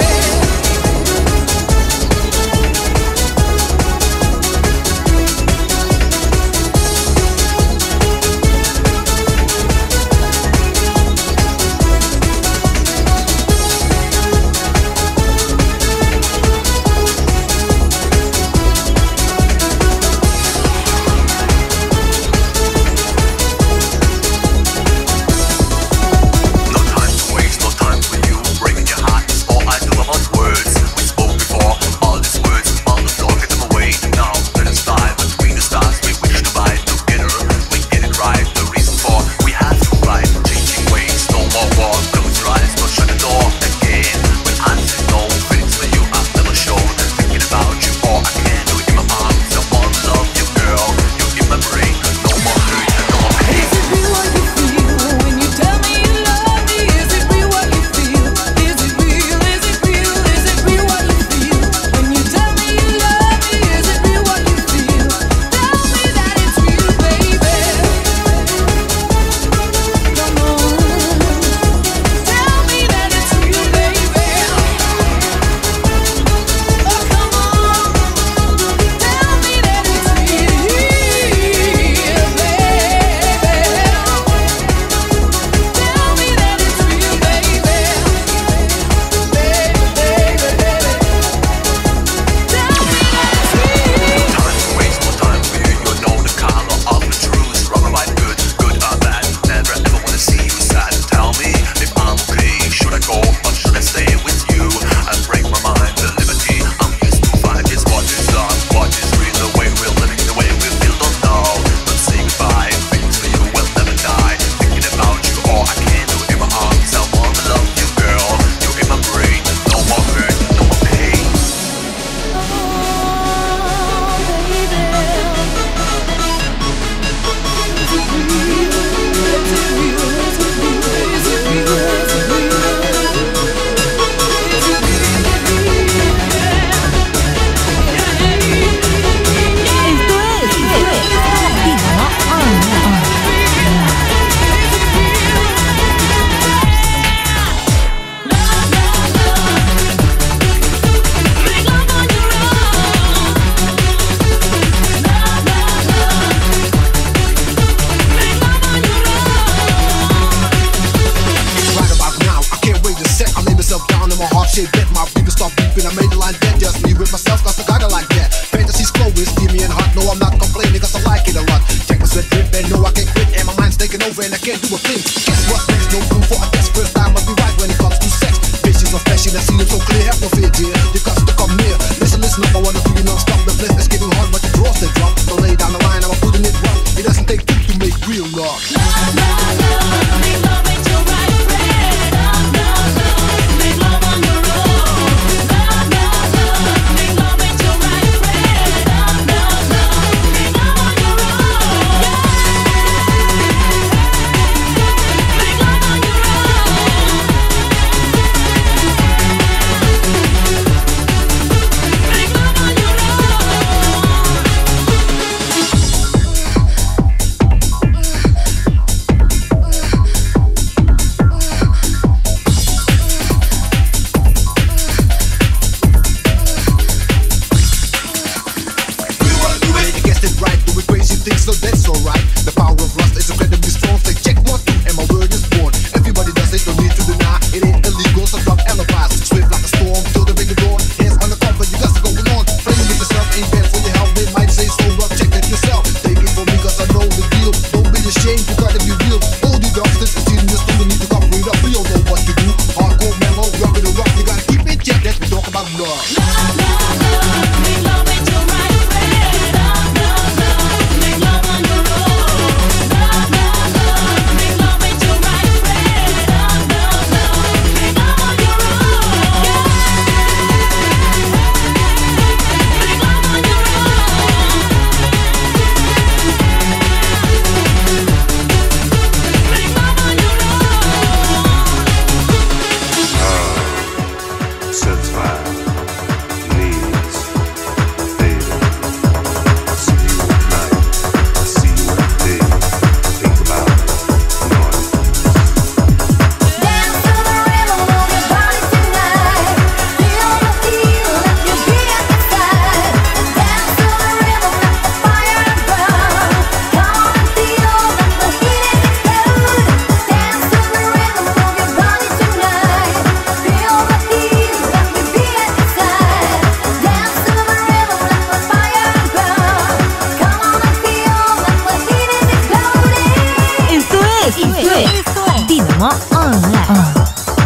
Speaker 4: Dinamo Online.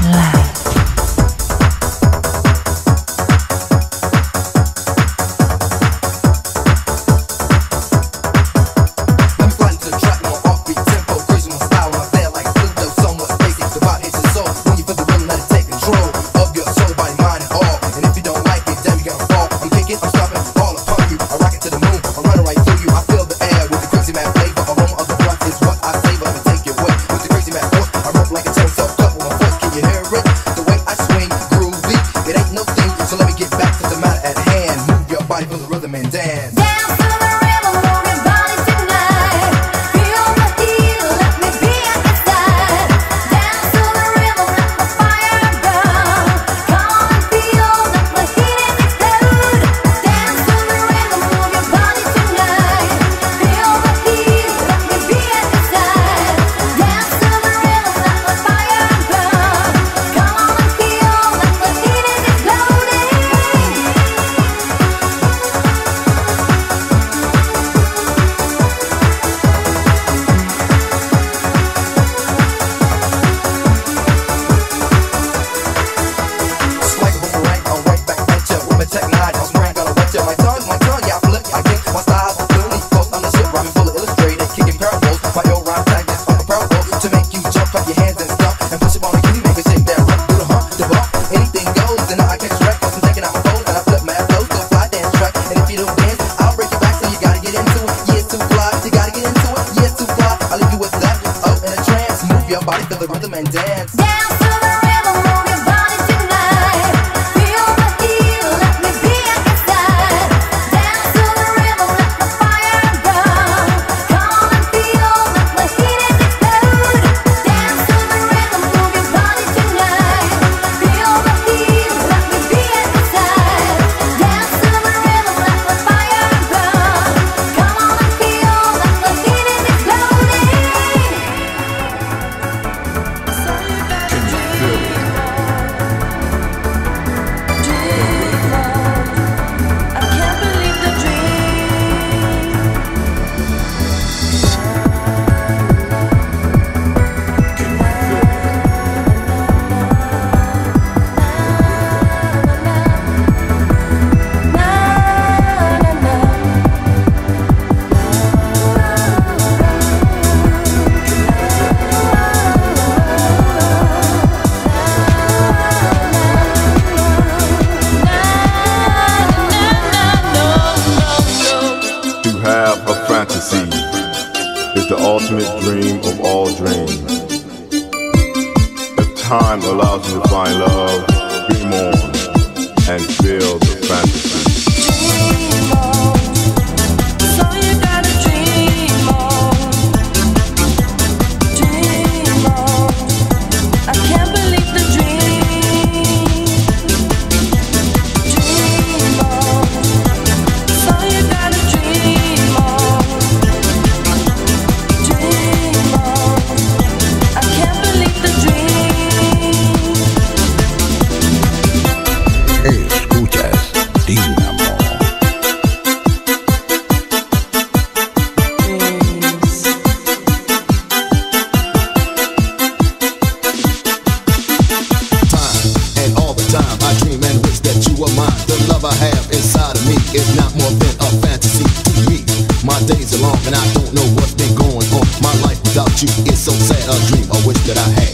Speaker 8: The ultimate dream of all dreams. If time allows you to find love, dream on and feel the fantasy.
Speaker 1: Dream on, so you gotta dream on. Dream on, I can't believe the dream. Dream on, so you gotta dream on.
Speaker 7: Escuchas Dinamo.
Speaker 9: And all the time I dream and wish that you were mine. The love I have inside of me is not more than a fantasy to me. My days are long and I don't know what's been going on. My life without you is so sad, a dream I wish that I had.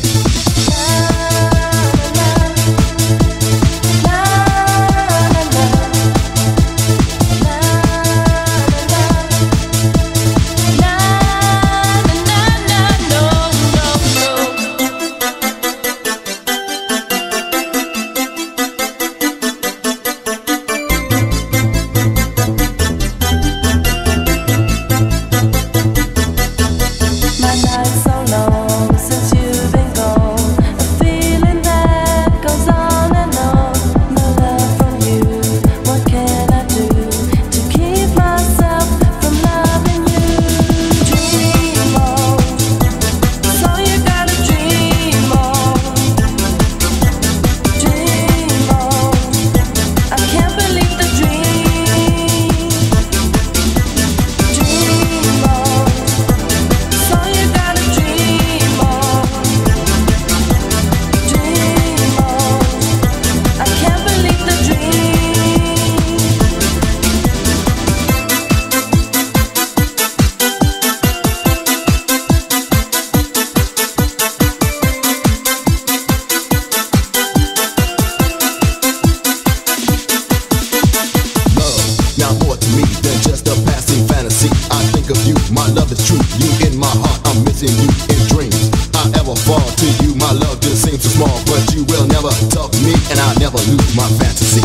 Speaker 1: My nights so long.
Speaker 9: fantasy.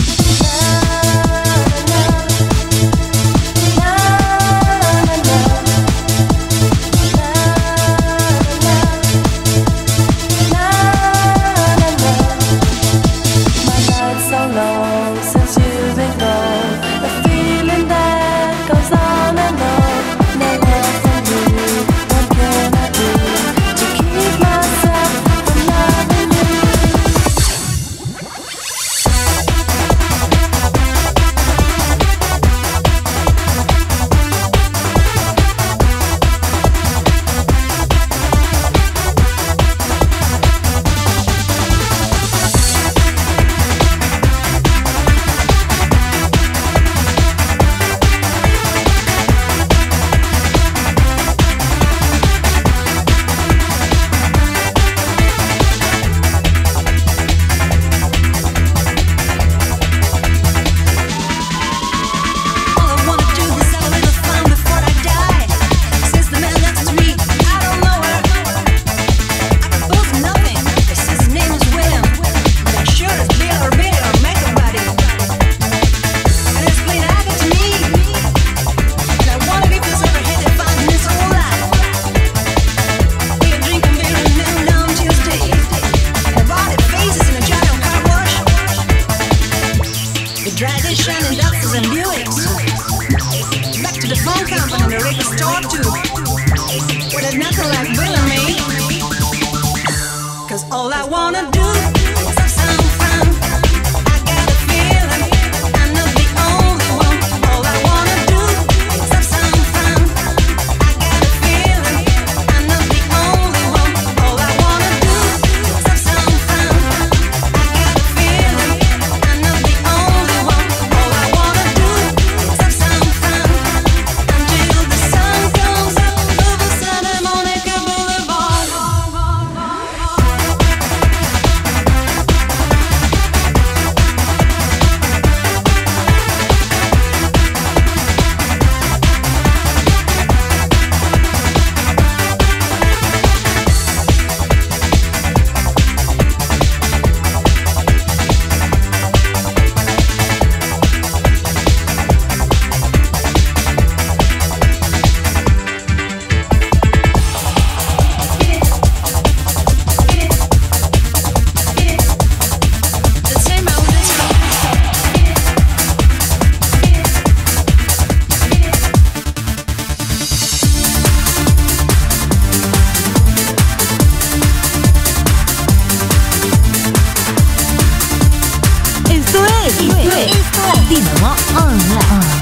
Speaker 4: Dinamo Online.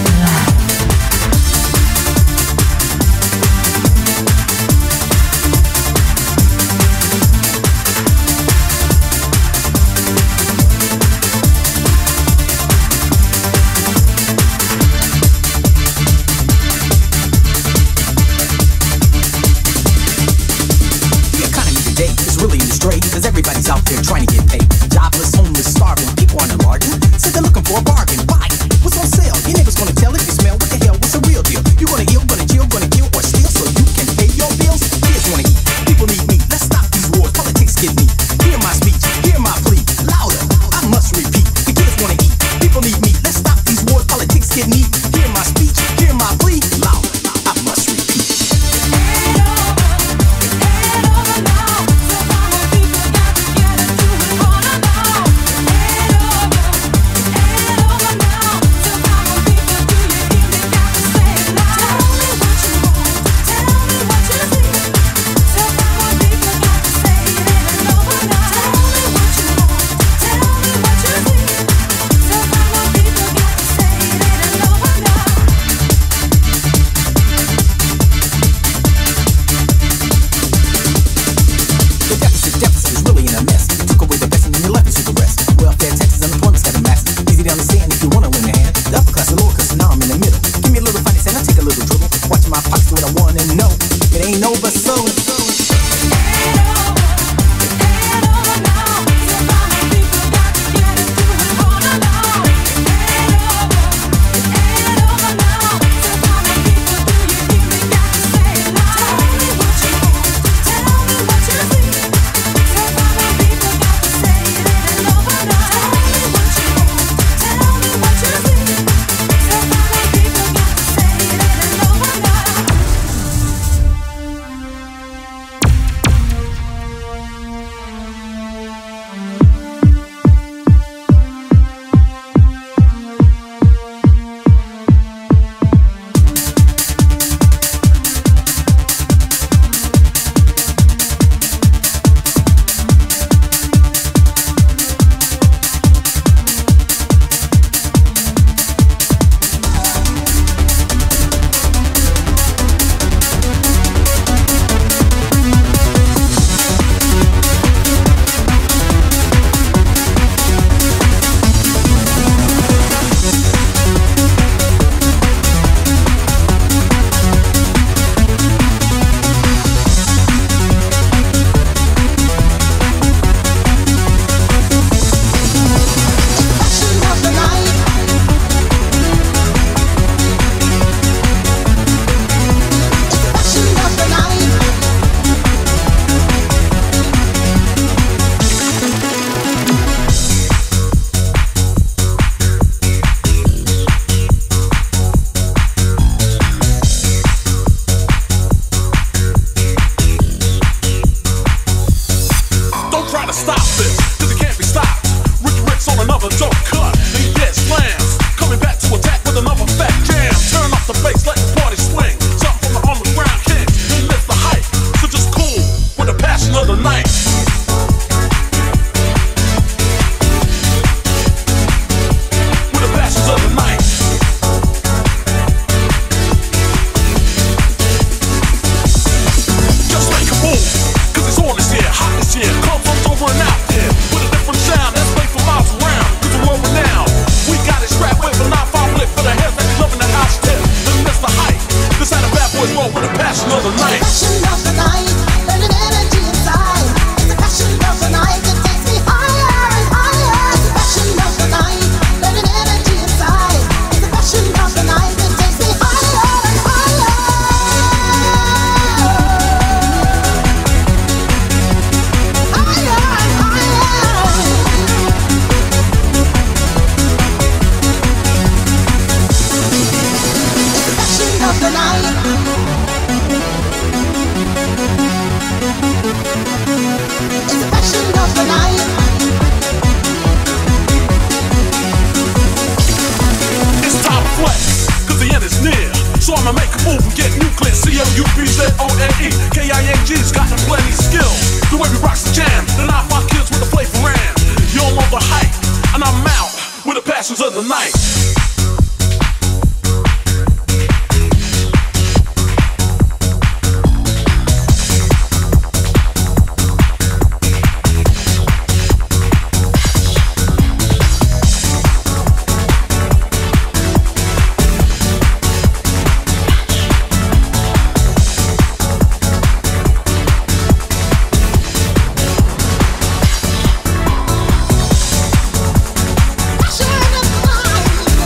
Speaker 2: Cause everybody's out there trying to get paid. Jobless, homeless, starving, people aren't enlarging. Said they're looking for a bargain. Why? What's on sale?
Speaker 10: move and get nuclear. CLUBZONE. KING's got plenty skill. The way we rocks the jam, the 9-5 kids with the flavor ran. You're on the hype, and I'm out with the passions of the night.
Speaker 11: Shine up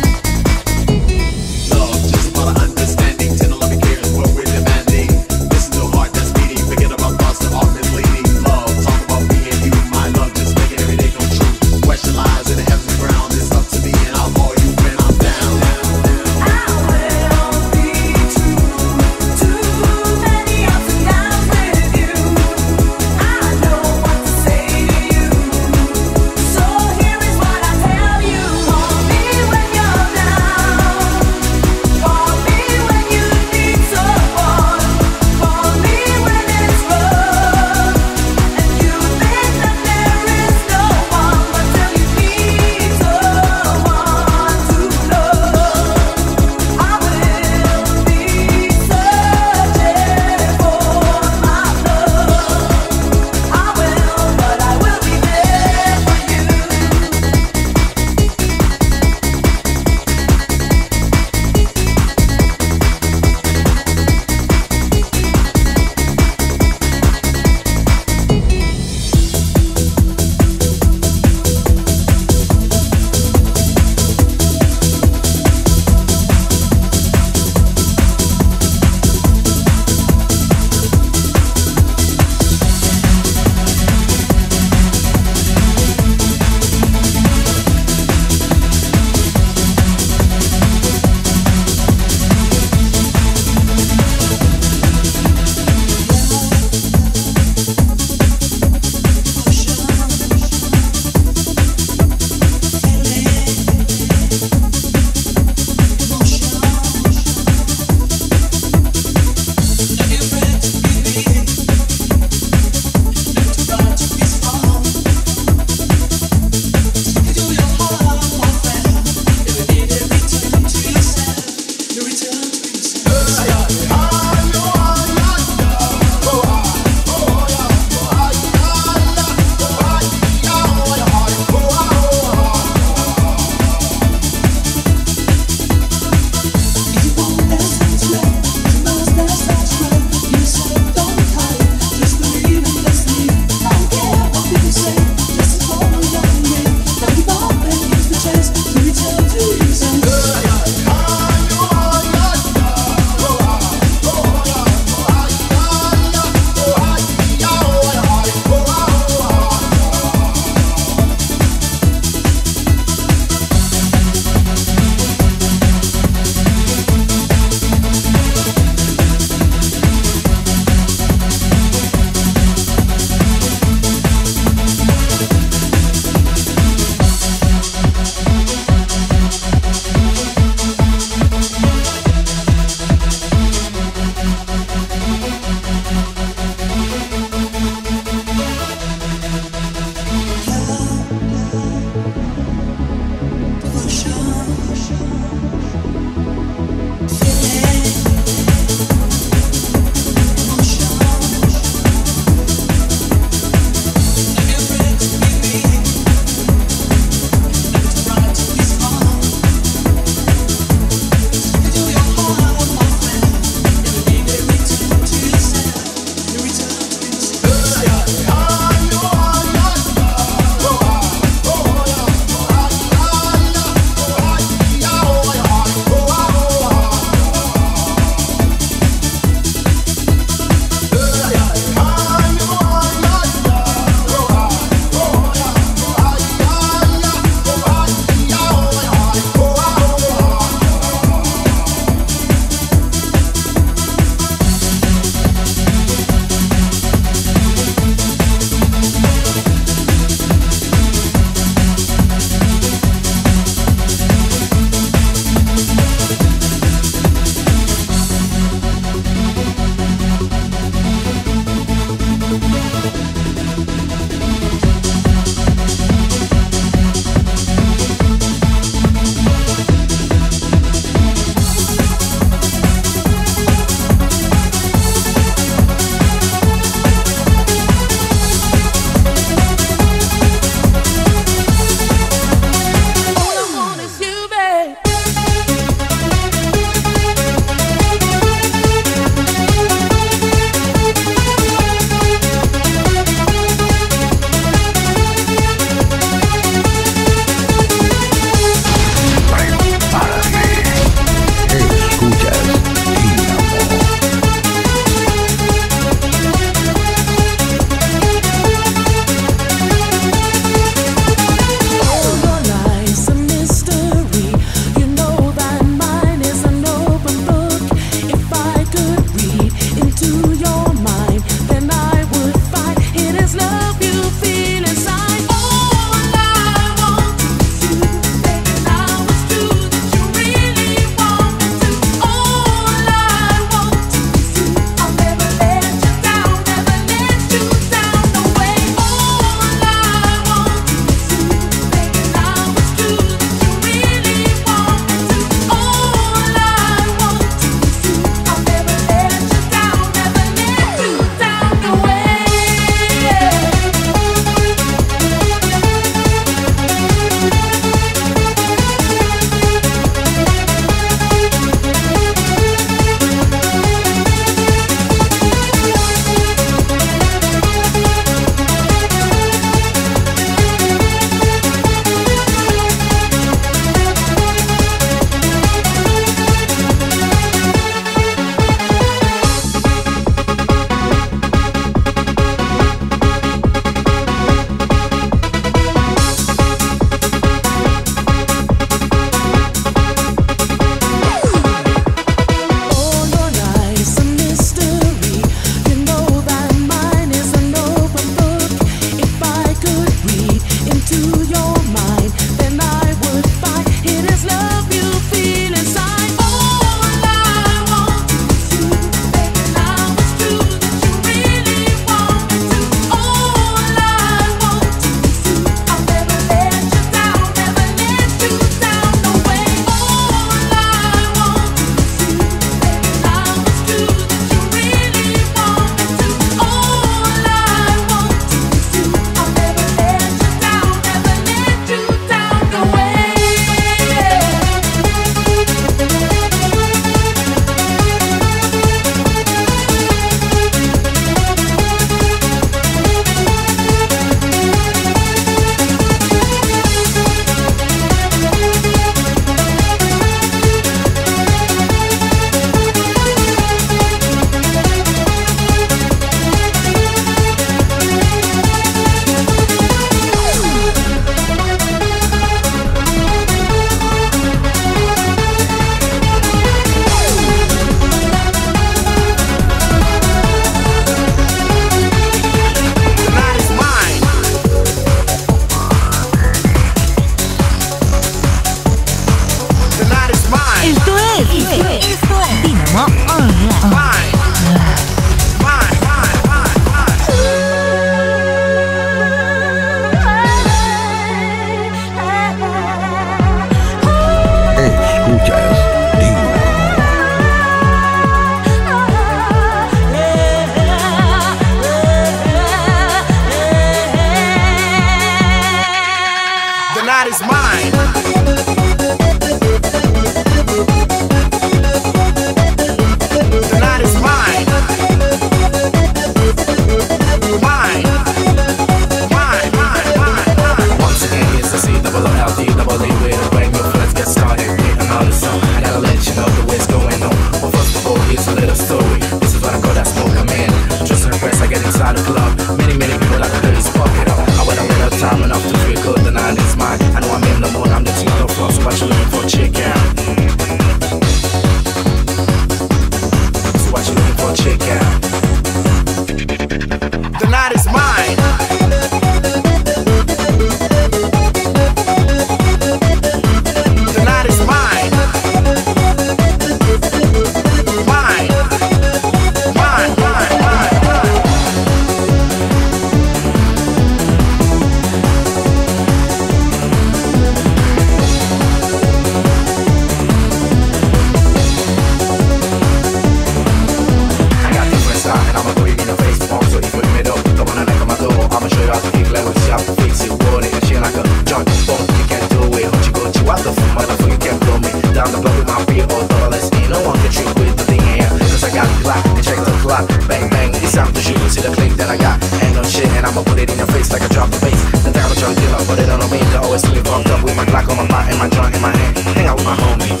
Speaker 11: big level, shop the face it, water and shit like a joint. Boom, you can't do it, hoochie goochie, what the fuck, motherfucker, you can't blow me down the block with my beer or dollars. Ain't no one can trick with the thing here, cause I got the clock, and check the clock, bang bang, it's time to shoot, see the click that I got, ain't no shit, and I'ma put it in your face like I drop the bass. The time I'm trying to deal, put it on me, to always be bumped up with my Glock on my pot and my joint in my hand, hang out with my homies.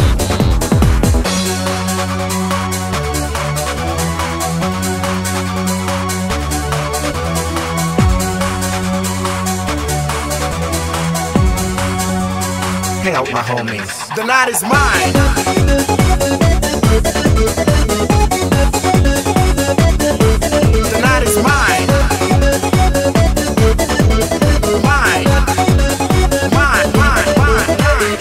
Speaker 11: Hang out with my homies. The night is mine. The night is mine. Mine. Mine, mine, mine, mine.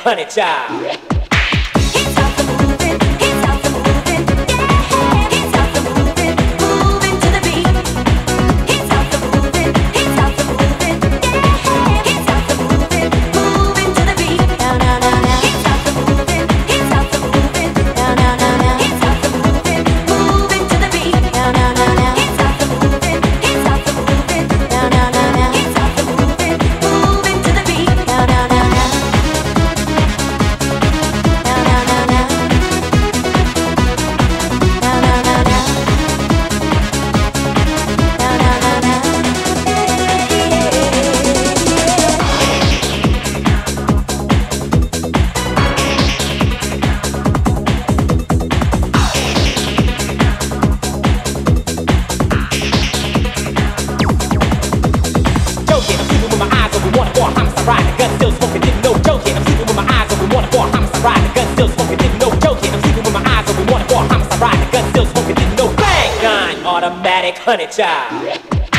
Speaker 12: honey child. Automatic honey child.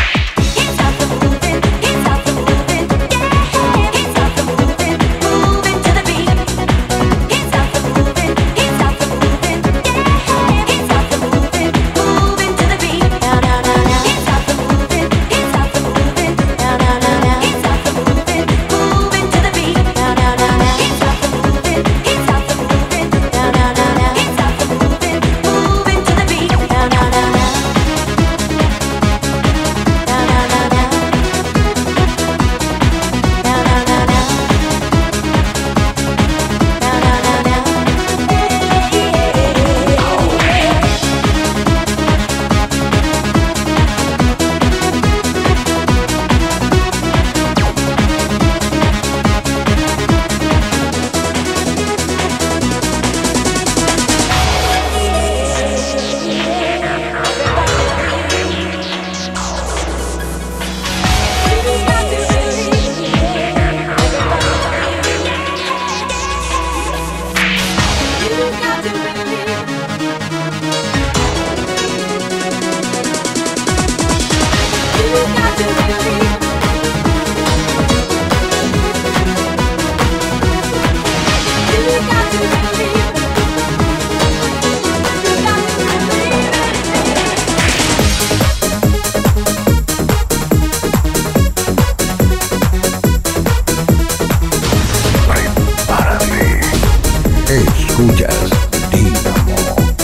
Speaker 7: Escuchas Dynamo.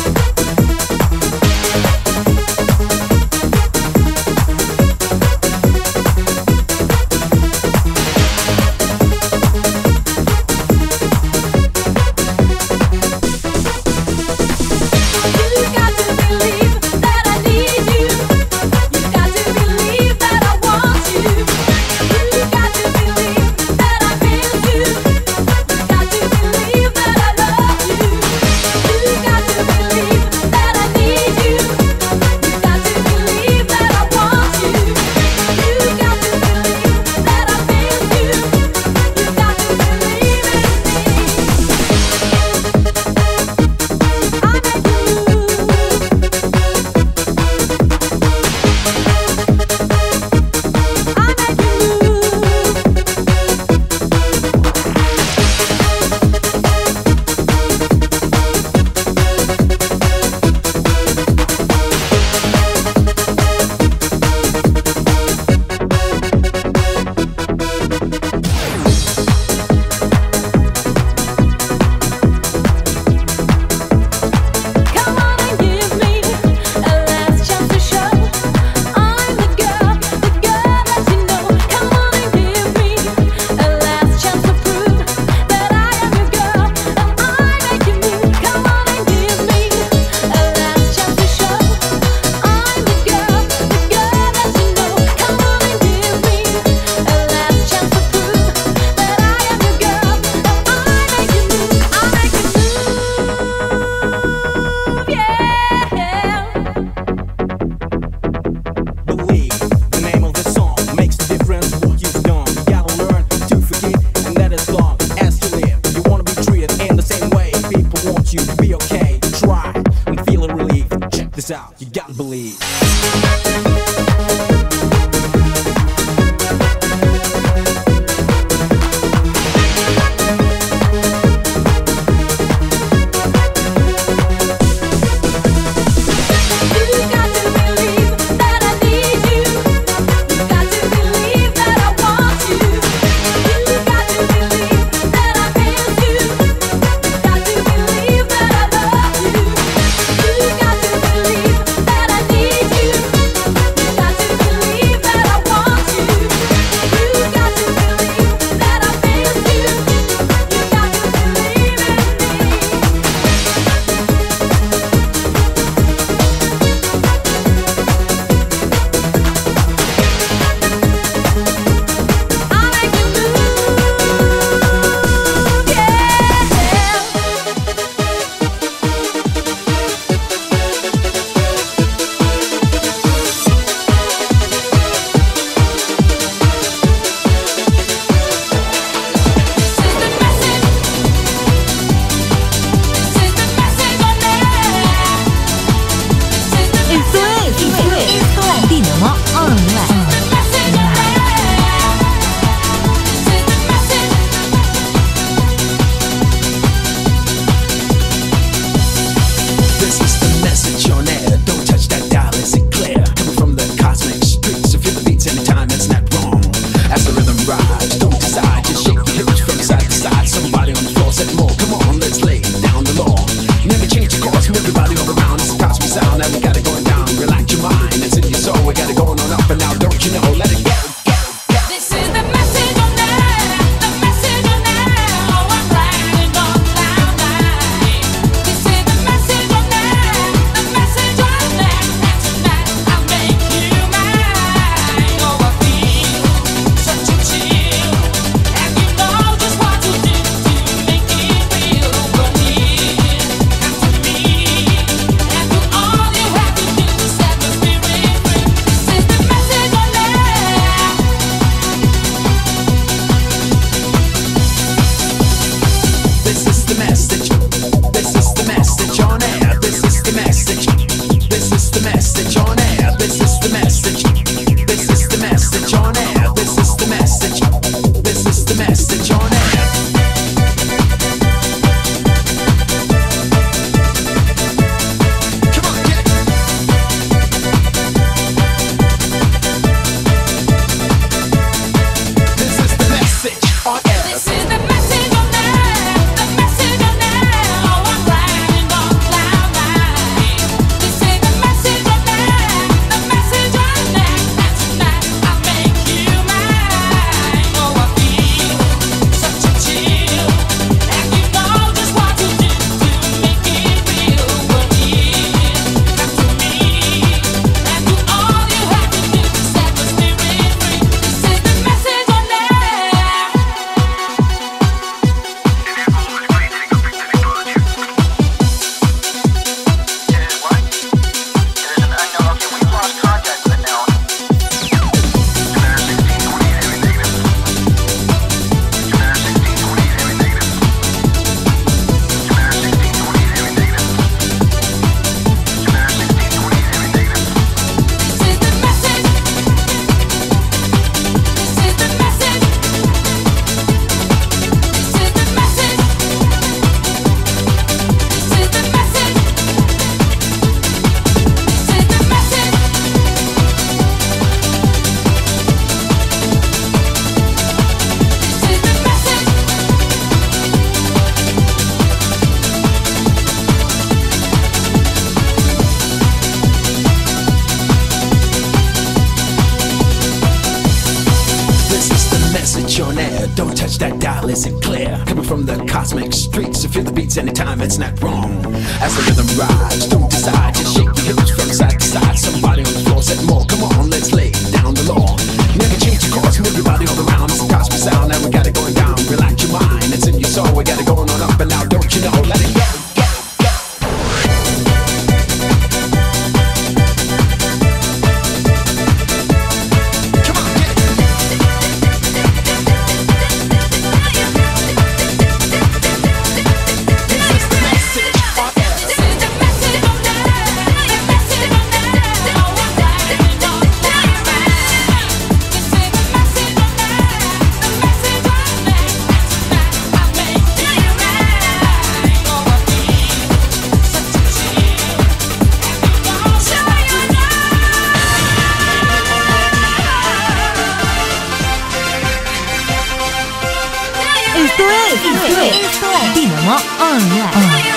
Speaker 5: Out, you gotta believe.
Speaker 9: on, let's lay down the law. Never change the course, move your body all around. It's a cosmic sound, and we got it going down. Relax your mind, it's in your soul. We got it going on up and now, don't you know? Let it go.
Speaker 1: This is the message on air, the message on air. Oh, I'm riding on cloud nine. This is the message on air, the message on air. And tonight I'll make you mine. Oh, I feel such a chill, and you know just what to do to make it real. Run in after me, and do all you have to do to set my spirit free. This is the message on air.
Speaker 9: This is the message. This is the message on air. This is the message. This is the message on air. This is the message. This is the message on air. This is the message. This is the message on air. Come on, get it. This is the message on air.
Speaker 1: This is the message on air, the message on air. Oh, I'm riding on cloud nine. This is the message on air, the message on air. And tonight I'll make you mine. Oh, I feel such a chill, and you know just what to do to make it real. Run in after me, and do all you have to do to set my spirit free. This is the message on air. This is the message. This is the message. This is the message. This is the message. This is the message. This is the message.
Speaker 9: This is the message on air. Don't touch that dial, is it clear? Coming from the cosmic streets, to feel the beats anytime, it's not wrong. As the rhythm rides, don't decide, just shake your hips from side to side. Somebody on the floor said more, come on, let's lay down the law. Never change your course, move your body all around. It's a cosmic sound, and we got it going down. Relax your mind, it's in your soul. We got it going on up and now, don't you know? Let it go. Come on, get it. This is the message on air.
Speaker 1: This is the message on air, the message on air. Oh, I'm riding on cloud nine. This is the message on air, the message on air. And tonight I'll make you mine. Oh, I feel such a chill, and you know just what to do.
Speaker 4: Esto es Dinamo Online.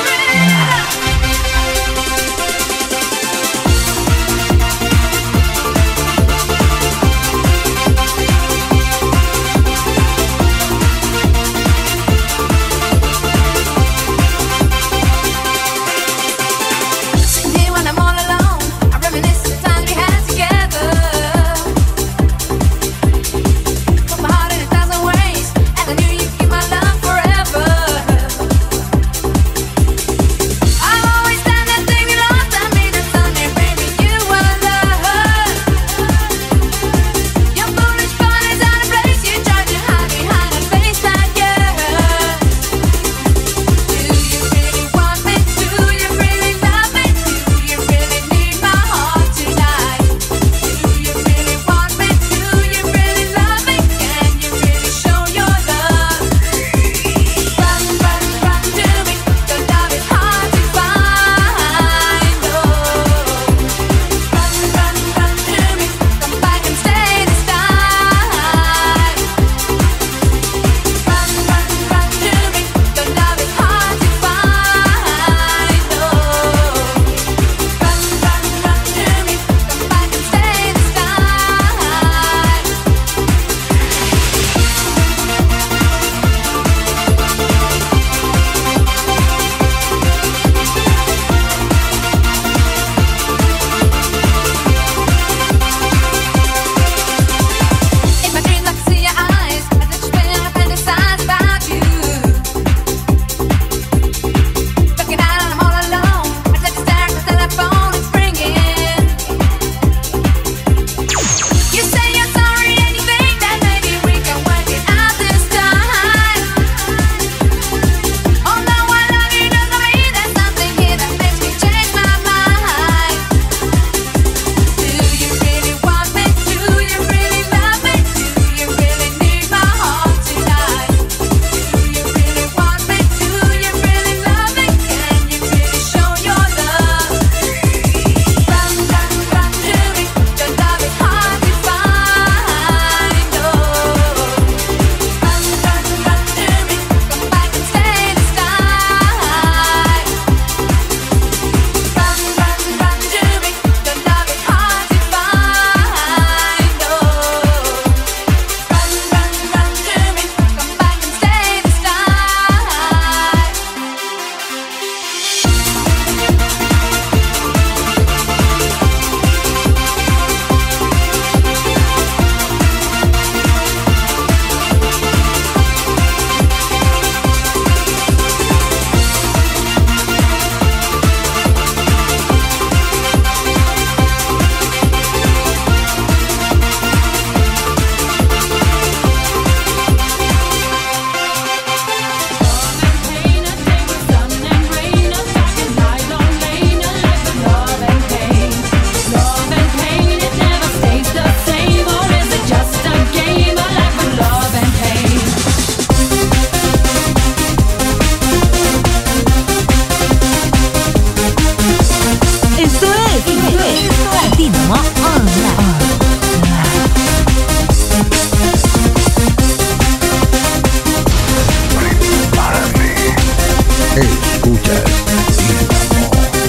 Speaker 1: Sitting here when I'm all alone, I reminisce the times we had together. Put my heart in 1,000 ways, and I knew you'd keep my love forever.
Speaker 7: Escuchas Dynamo.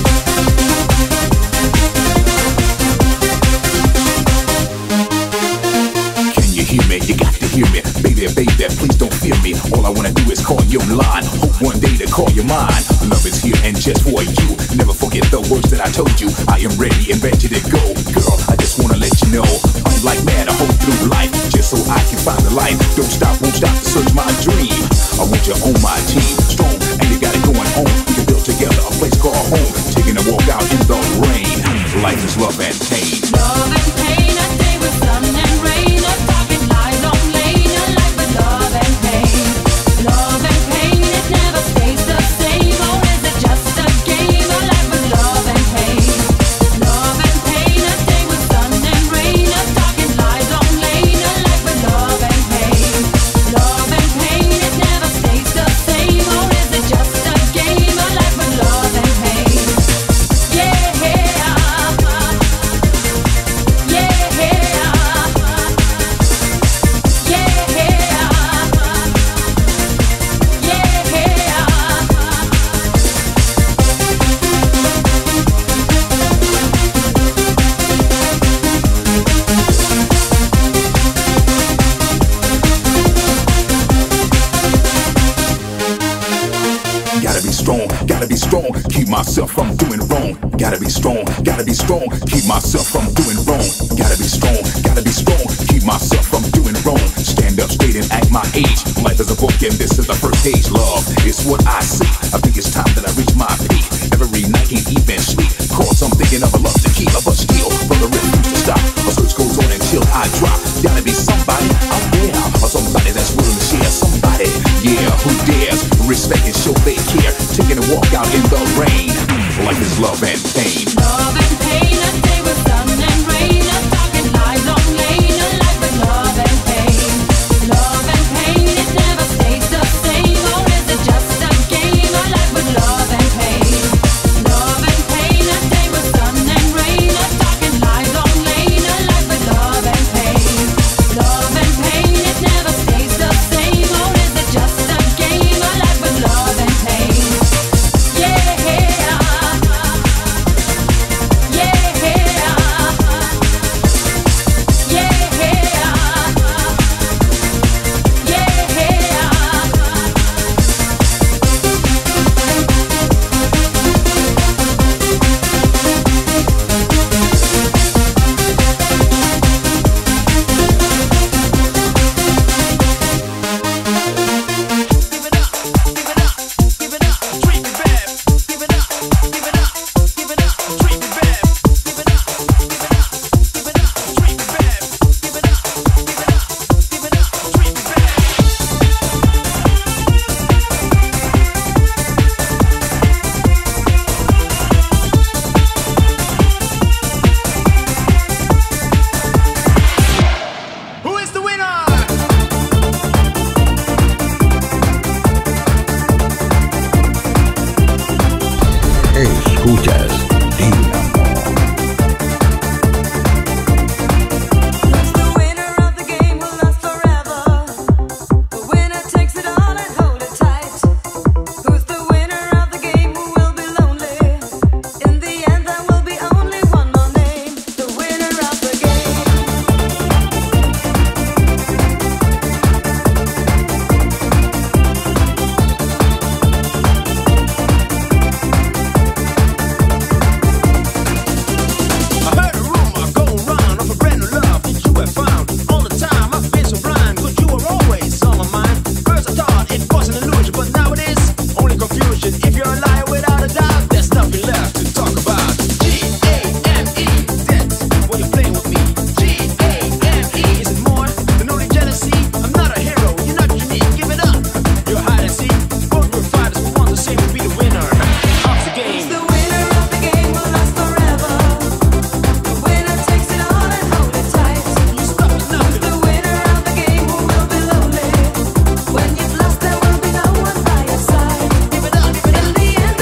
Speaker 2: Can you hear me? You got to hear me. Baby, baby, please don't fear me. All I wanna do is call your line. Hope one day to call you mine. Love is here and just for you. Never forget the words that I told you. I am ready and ready to go. Girl, I just wanna let you know I'm like mad a whole through life, just so I can find the light. Don't stop, won't stop to search my dream. I want you on my team, strong, and you got it going on. We can build together a place called home. Taking a walk out in the rain. Life is love and pain.
Speaker 1: Love and pain, a day with sun and rain. A talking lie, long lane, a life with love and pain. Love and pain, it never stays the same. Or is it just a game? A life with love and pain. Love and pain, a day with sun and rain. A talking lie, long lane, a life with love and pain. Love and pain, it never stays the same. Or is it just a game? A life with love and pain. Yeah.
Speaker 2: Gotta be strong, keep myself from doing wrong. Gotta be strong, keep myself from doing wrong. Gotta be strong, keep myself from doing wrong. Stand up straight and act my age. Life is a book and this is the first page. Love is what I see. I think it's time that I reach my peak. Every night ain't even sleep. Cause I'm thinking of a love to keep. But still, brother, refuse to stop. A search goes on until I drop. Gotta be somebody out there, or somebody that's willing to share. Somebody, yeah, who dares respect and show they care. Taking a walk out in the rain. Life is love and pain.
Speaker 1: Love and pain, a day with sun and rain. A talking lie, long lane, a life with love and pain. Love and pain, it never stays the same. Or is it just a game? A life with love and pain. Love and pain, a day with sun and rain. A talking lie, long lane, a life with love and pain. Love and pain, it never stays the same. Or is it just a game? A life with love and pain. Yeah.
Speaker 7: Escuchas Dynamo.
Speaker 1: The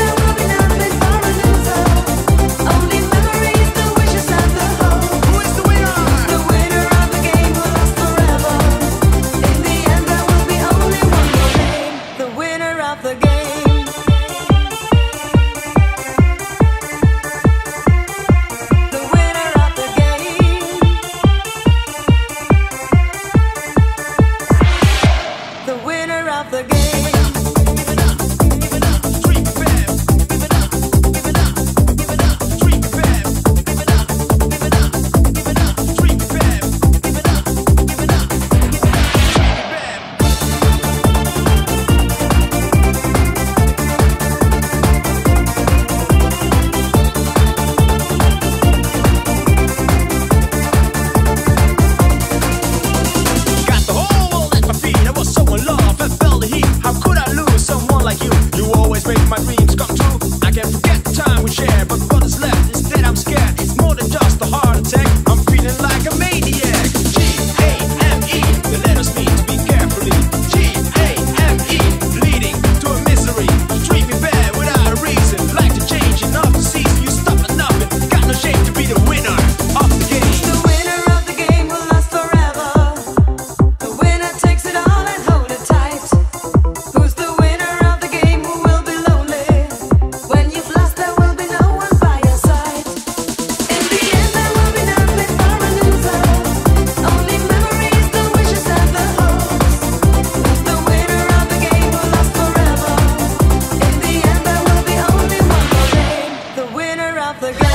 Speaker 13: make my dreams come true. I can forget the time we shared, but what is left? Instead I'm scared. It's more than just a heart attack. I'm feeling like a maniac. G-A-M-E, the letters mean to be carefully. G-A-M-E, leading to a misery. Treat me bad without a reason. Like to change enough to season. You stop at nothing. Got no shame to be the winner of the game.
Speaker 1: The winner of the game will last forever. The winner takes it all and hold it tight. Who's the winner of the game who will be lonely? When you've lost, there will be no one by your side. In the end, there will be nothing for a loser. Only memories, the wishes and the hopes. Who's the winner of the game will last forever. In the end, there will be only one more game. The winner of the game.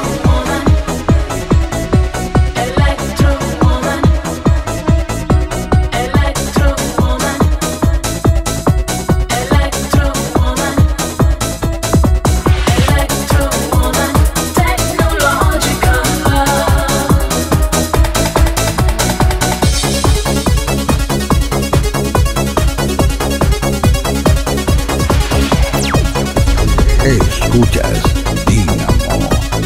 Speaker 7: Escuchas Dínamo.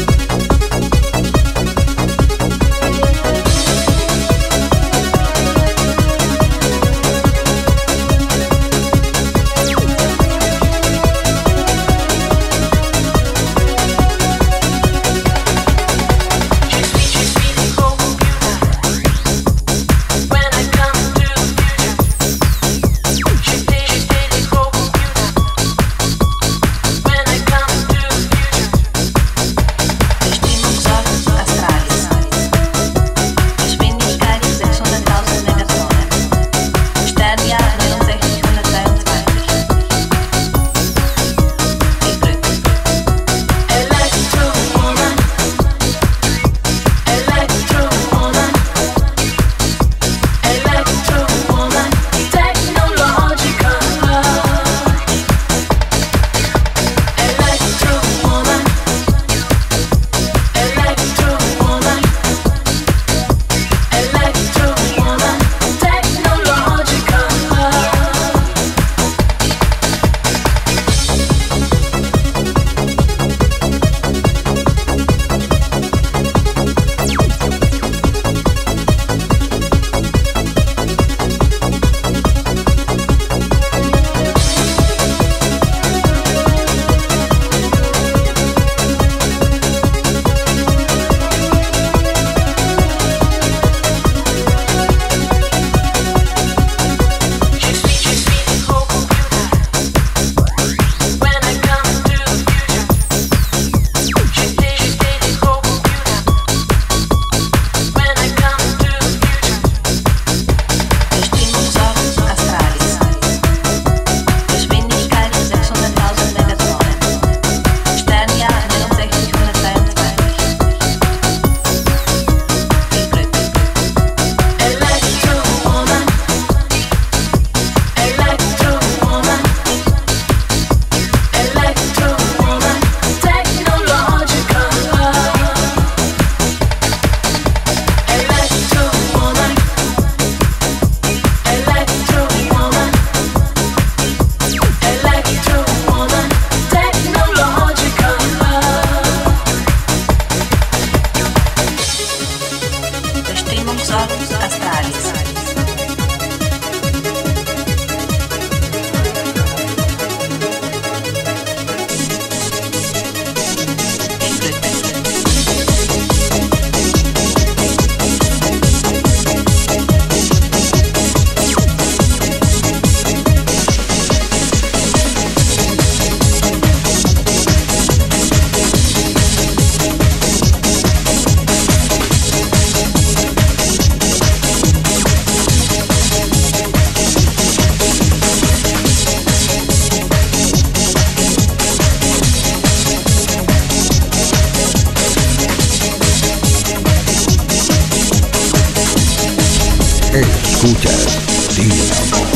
Speaker 7: Escuchas Dínamo.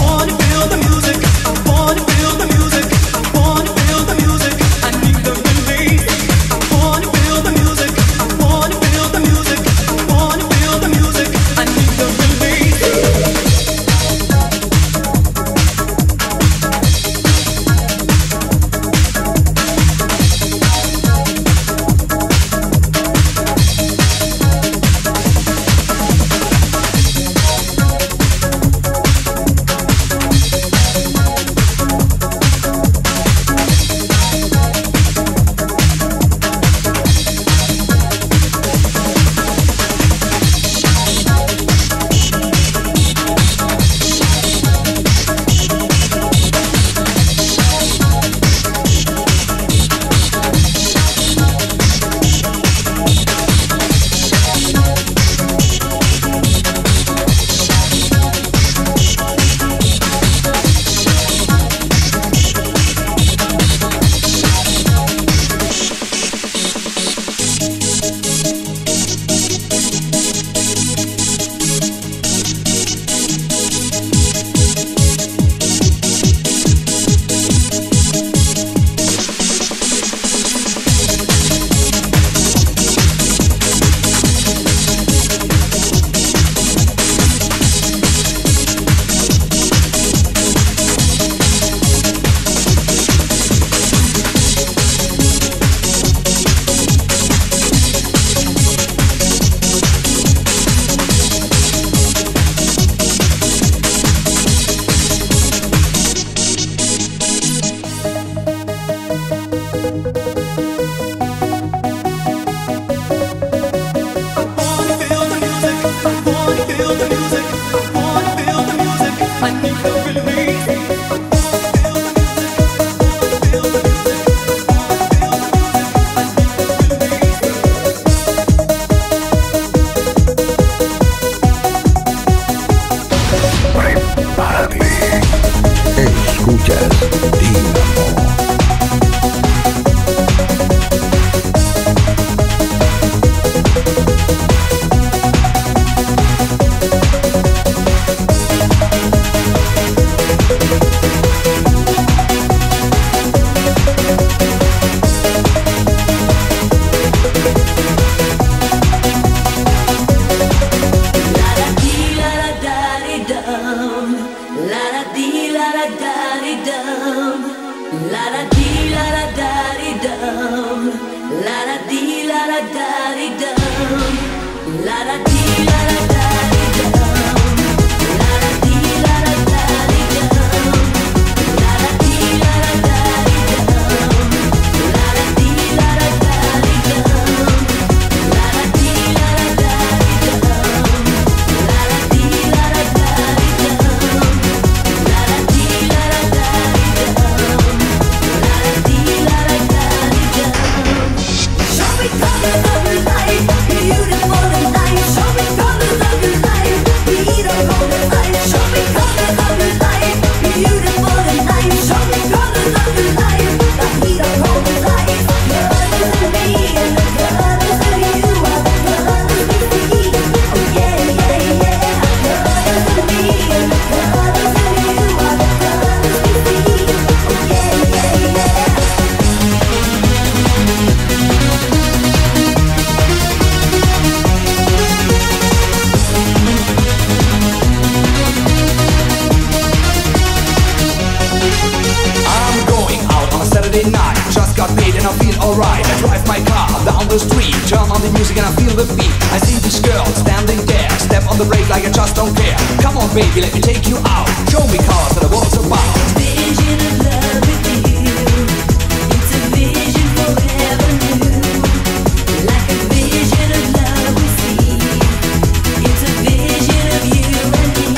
Speaker 2: Baby, let me take you out. Show me cars that the world's about.
Speaker 1: Vision of love with you. It's a vision forever new. Like a vision of love we see. It's a vision of you and me.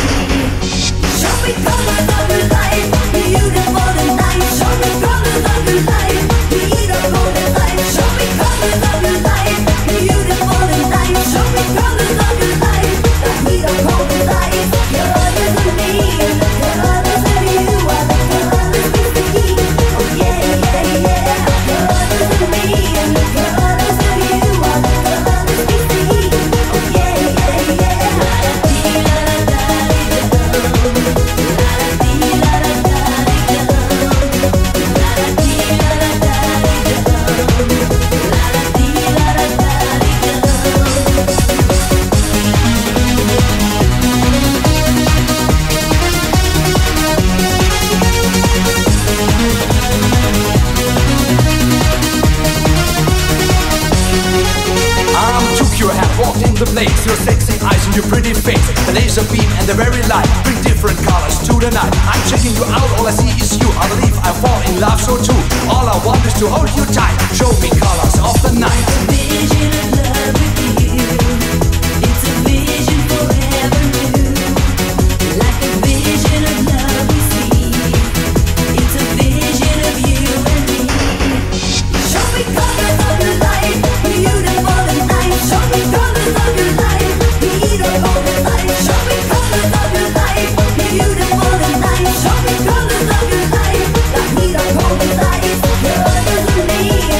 Speaker 1: Show me colors of your life, beautiful tonight. Show me colors of your life, beautiful tonight. Show me colors of your life, beautiful tonight. Show me colors of your life, beautiful tonight.
Speaker 2: The place, your sexy eyes and your pretty face, the laser beam and the very light bring different colors to the night. I'm checking you out, all I see is you. I believe I fall in love so too. All I want is to hold you tight. Show me colors of the night.
Speaker 1: Vision of love with you. It's a vision forever new. Like a vision of love we see. It's a vision of you and me. Show me colors of your life, beautiful tonight. Show me colors of your life, beautiful tonight. Show me colors of your life, beautiful tonight. Show me colors of your life, beautiful tonight. Colors of me.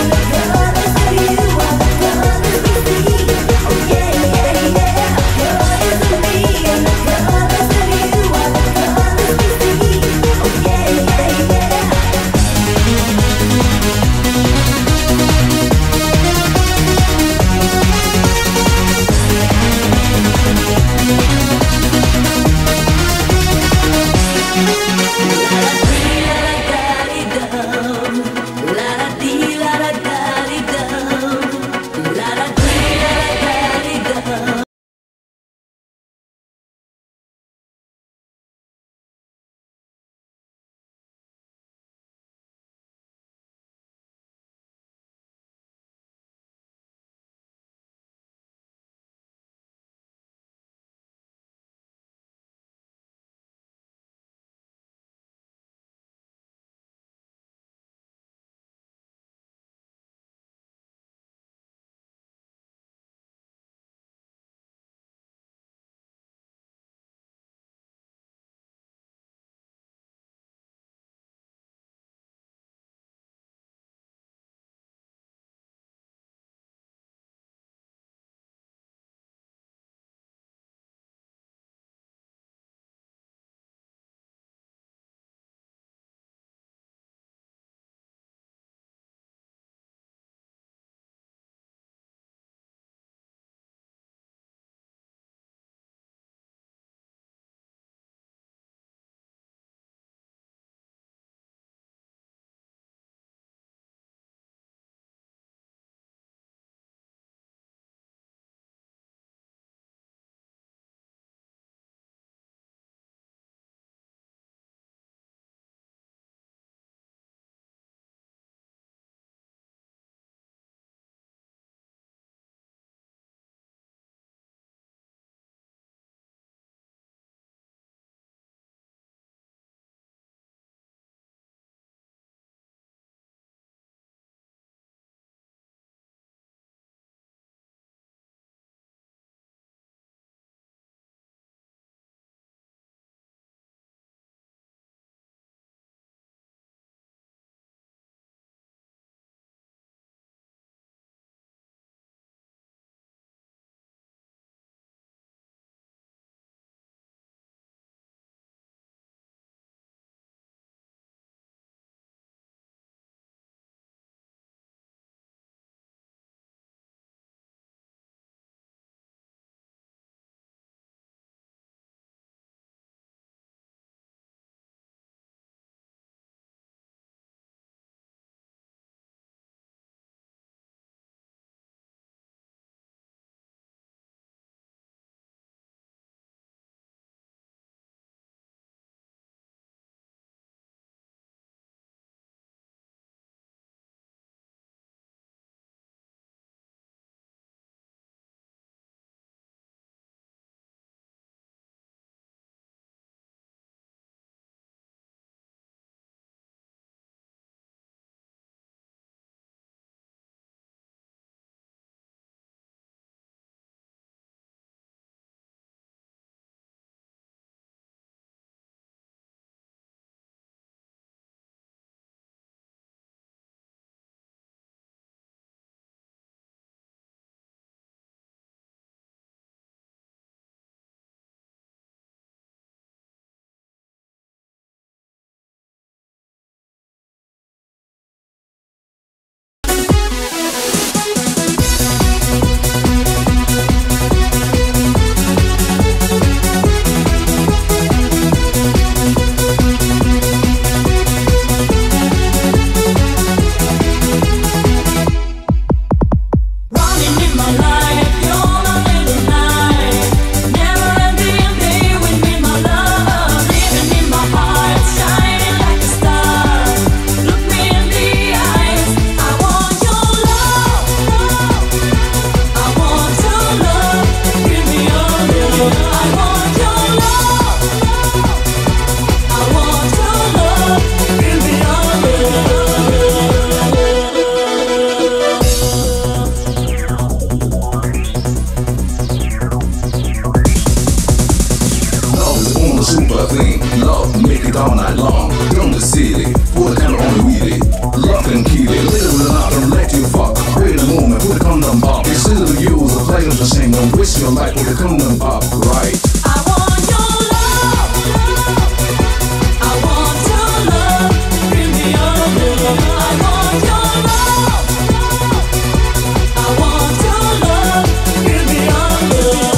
Speaker 3: your life with the tune up right.
Speaker 1: I want your love. I want your love. Give me your love. I want your love. I want your love. Give me your love.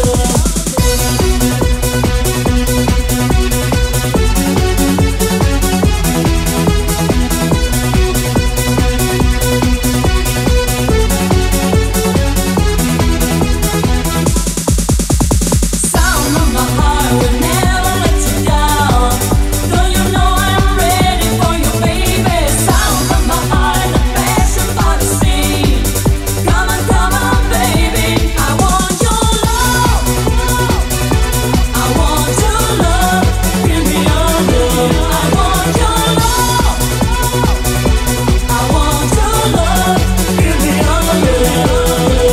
Speaker 1: Sound of my heart will never let you down. Don't you know I'm ready for you, baby? Sound of my heart, the passion for the scene. Come on, baby. I want your love. I want your love. Give me your love. I want your love. I want your love. Give me your love.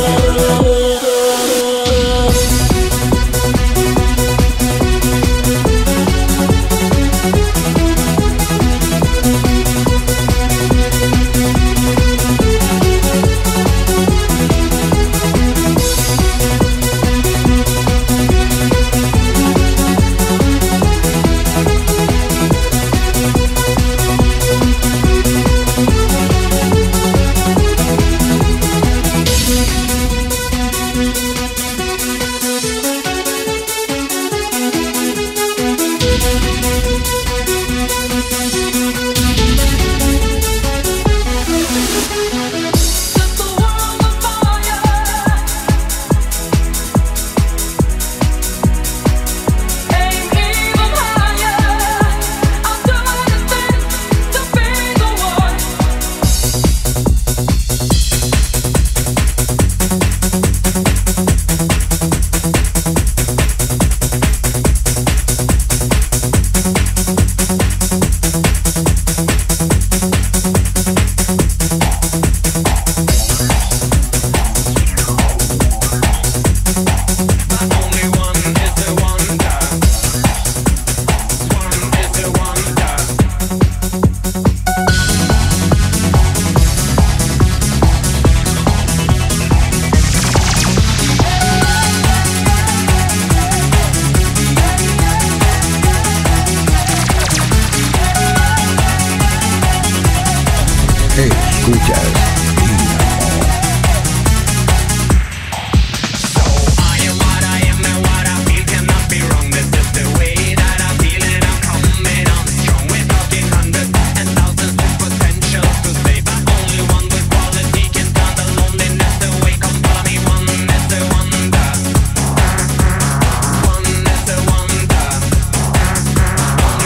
Speaker 7: Escuchas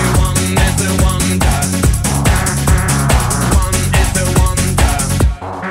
Speaker 6: One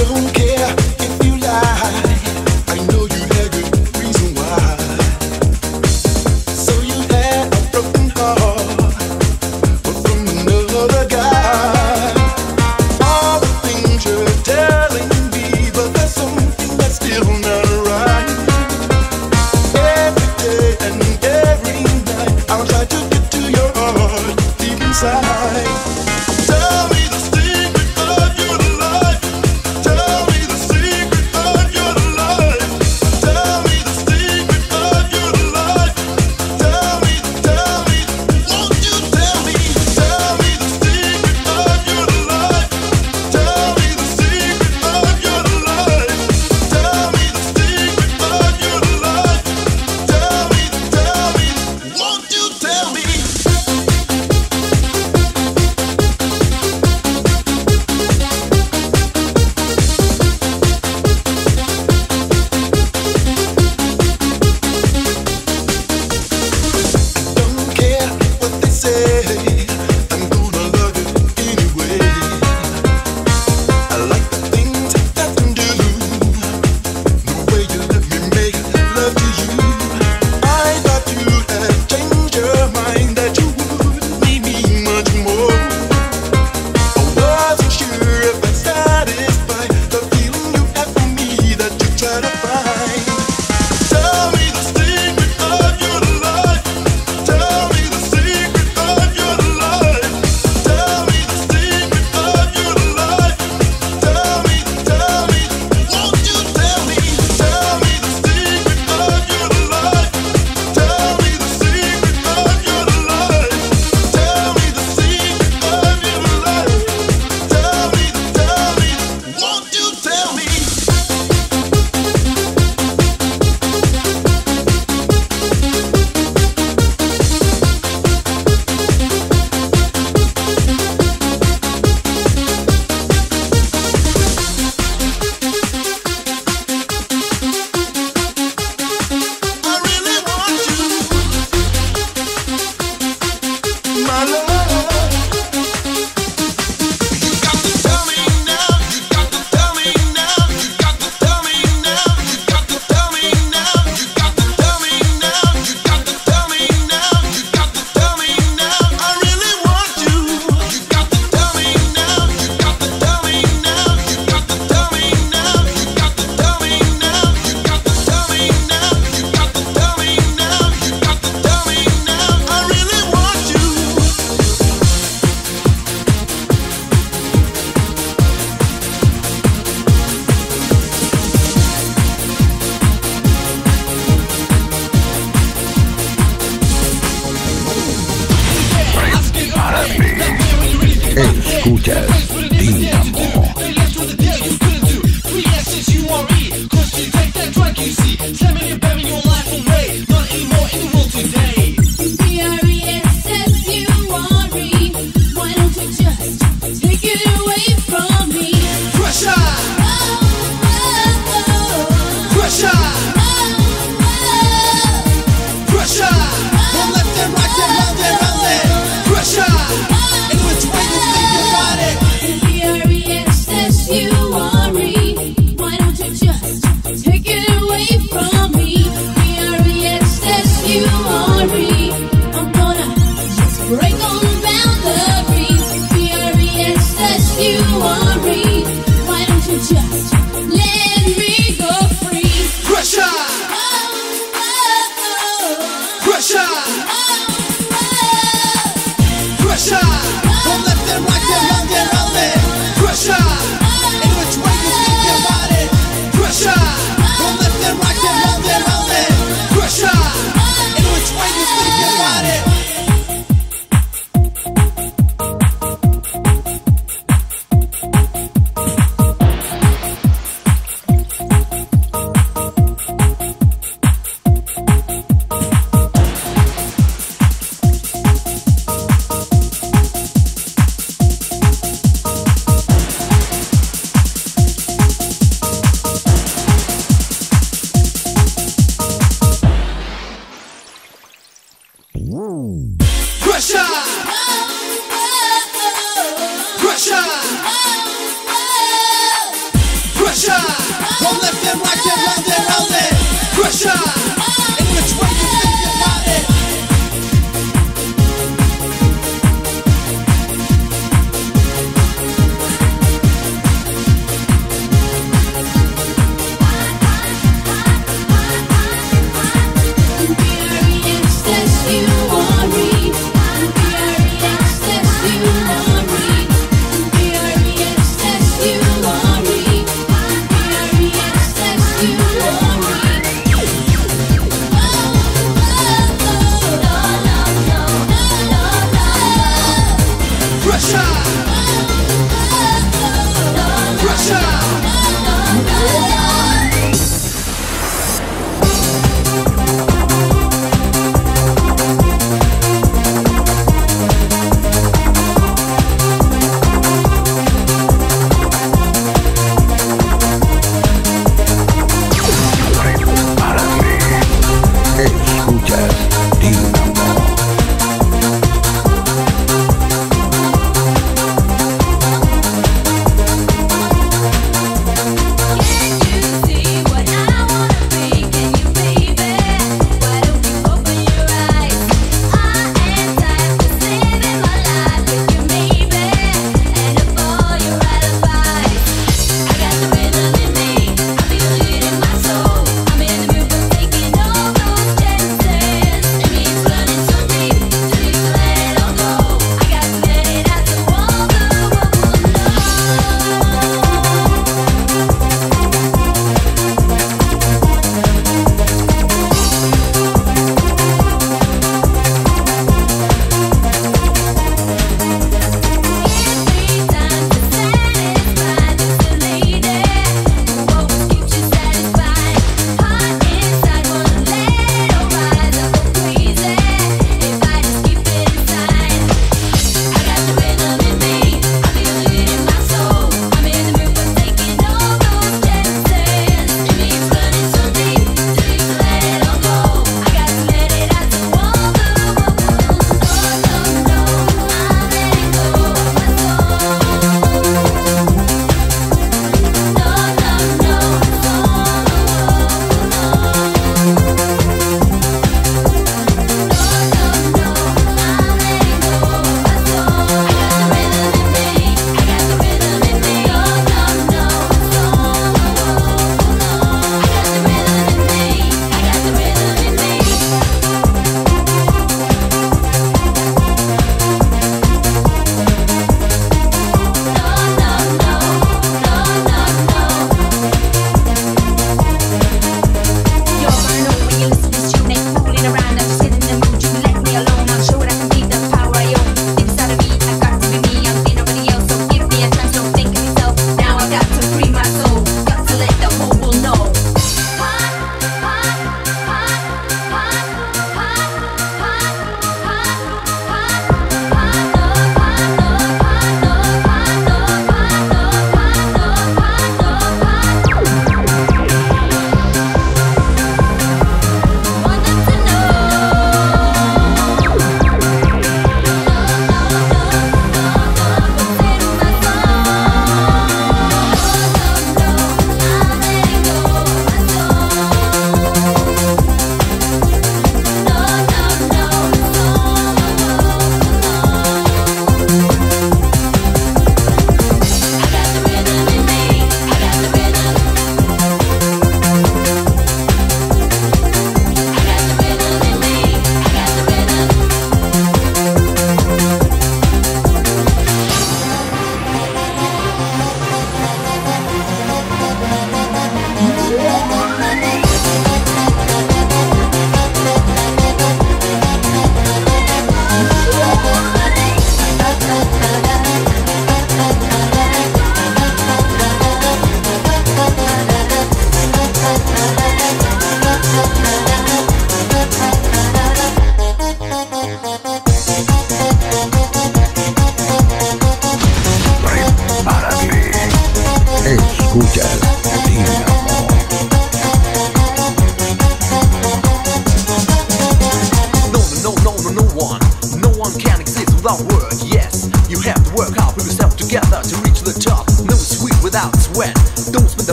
Speaker 7: Escuchas Dynamo.
Speaker 5: Pressure, from left and right and round it. Pressure, in which way you think you got it?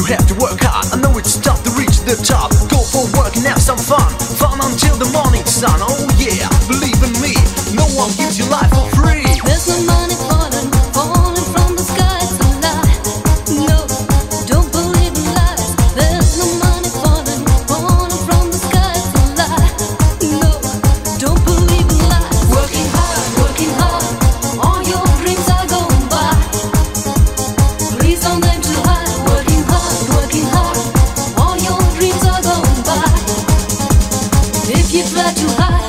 Speaker 9: have to work hard. I know it's tough to reach the top. Go for work and have some fun. Fun until the morning sun. Oh yeah, believe in me. No one gives you life for free.
Speaker 1: There's no money falling from the sky. It's a lie. No, don't believe in lies. There's no money falling from the sky. It's a lie. No, don't believe in lies. Working hard, all your dreams are going by. Please don't aim too high. Working hard, all your dreams are going by. If you fly too high.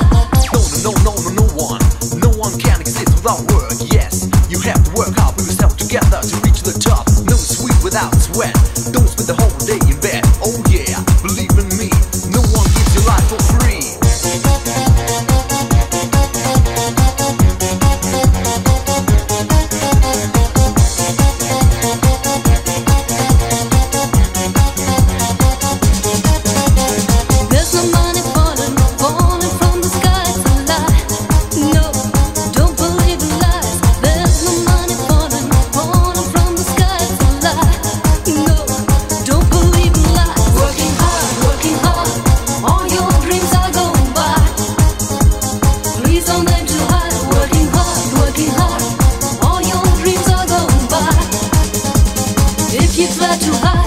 Speaker 9: No one can exist without work. Yes, you have to work hard, put yourself together to reach the top. No sweat without sweat. Don't spend the whole day in bed. Oh yeah, believe in me. No one gives you life for free.
Speaker 1: There's no money falling from the sky. It's a lie. No, don't believe in lies. There's no money falling from the sky. It's a lie. No, don't believe in lies. Working hard, all your dreams are going by. Please don't aim too high. Working hard, all your dreams are going by. If you fly too high.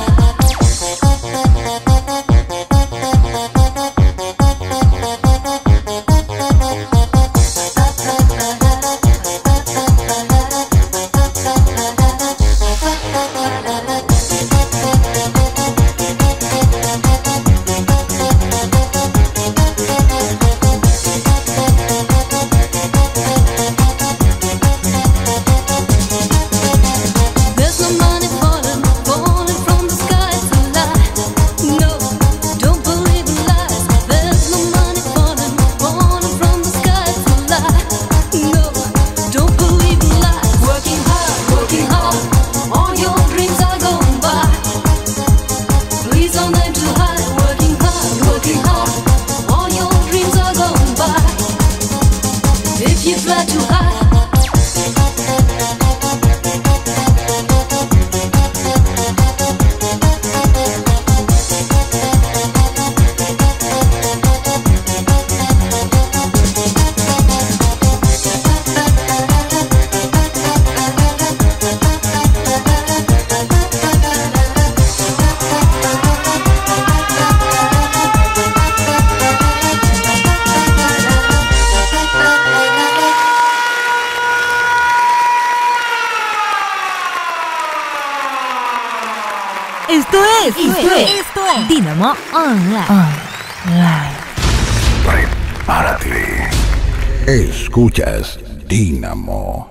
Speaker 1: There's no money falling from the sky. It's a lie. No, don't believe in lies. There's no money falling from the sky. It's a lie. No, don't believe in lies. Working hard, all your dreams are going by. Please don't aim too high. Working hard, all your dreams are going by. If you fly too high.
Speaker 4: Esto es Dynamo Online.
Speaker 7: Prepárate. Escuchas Dynamo.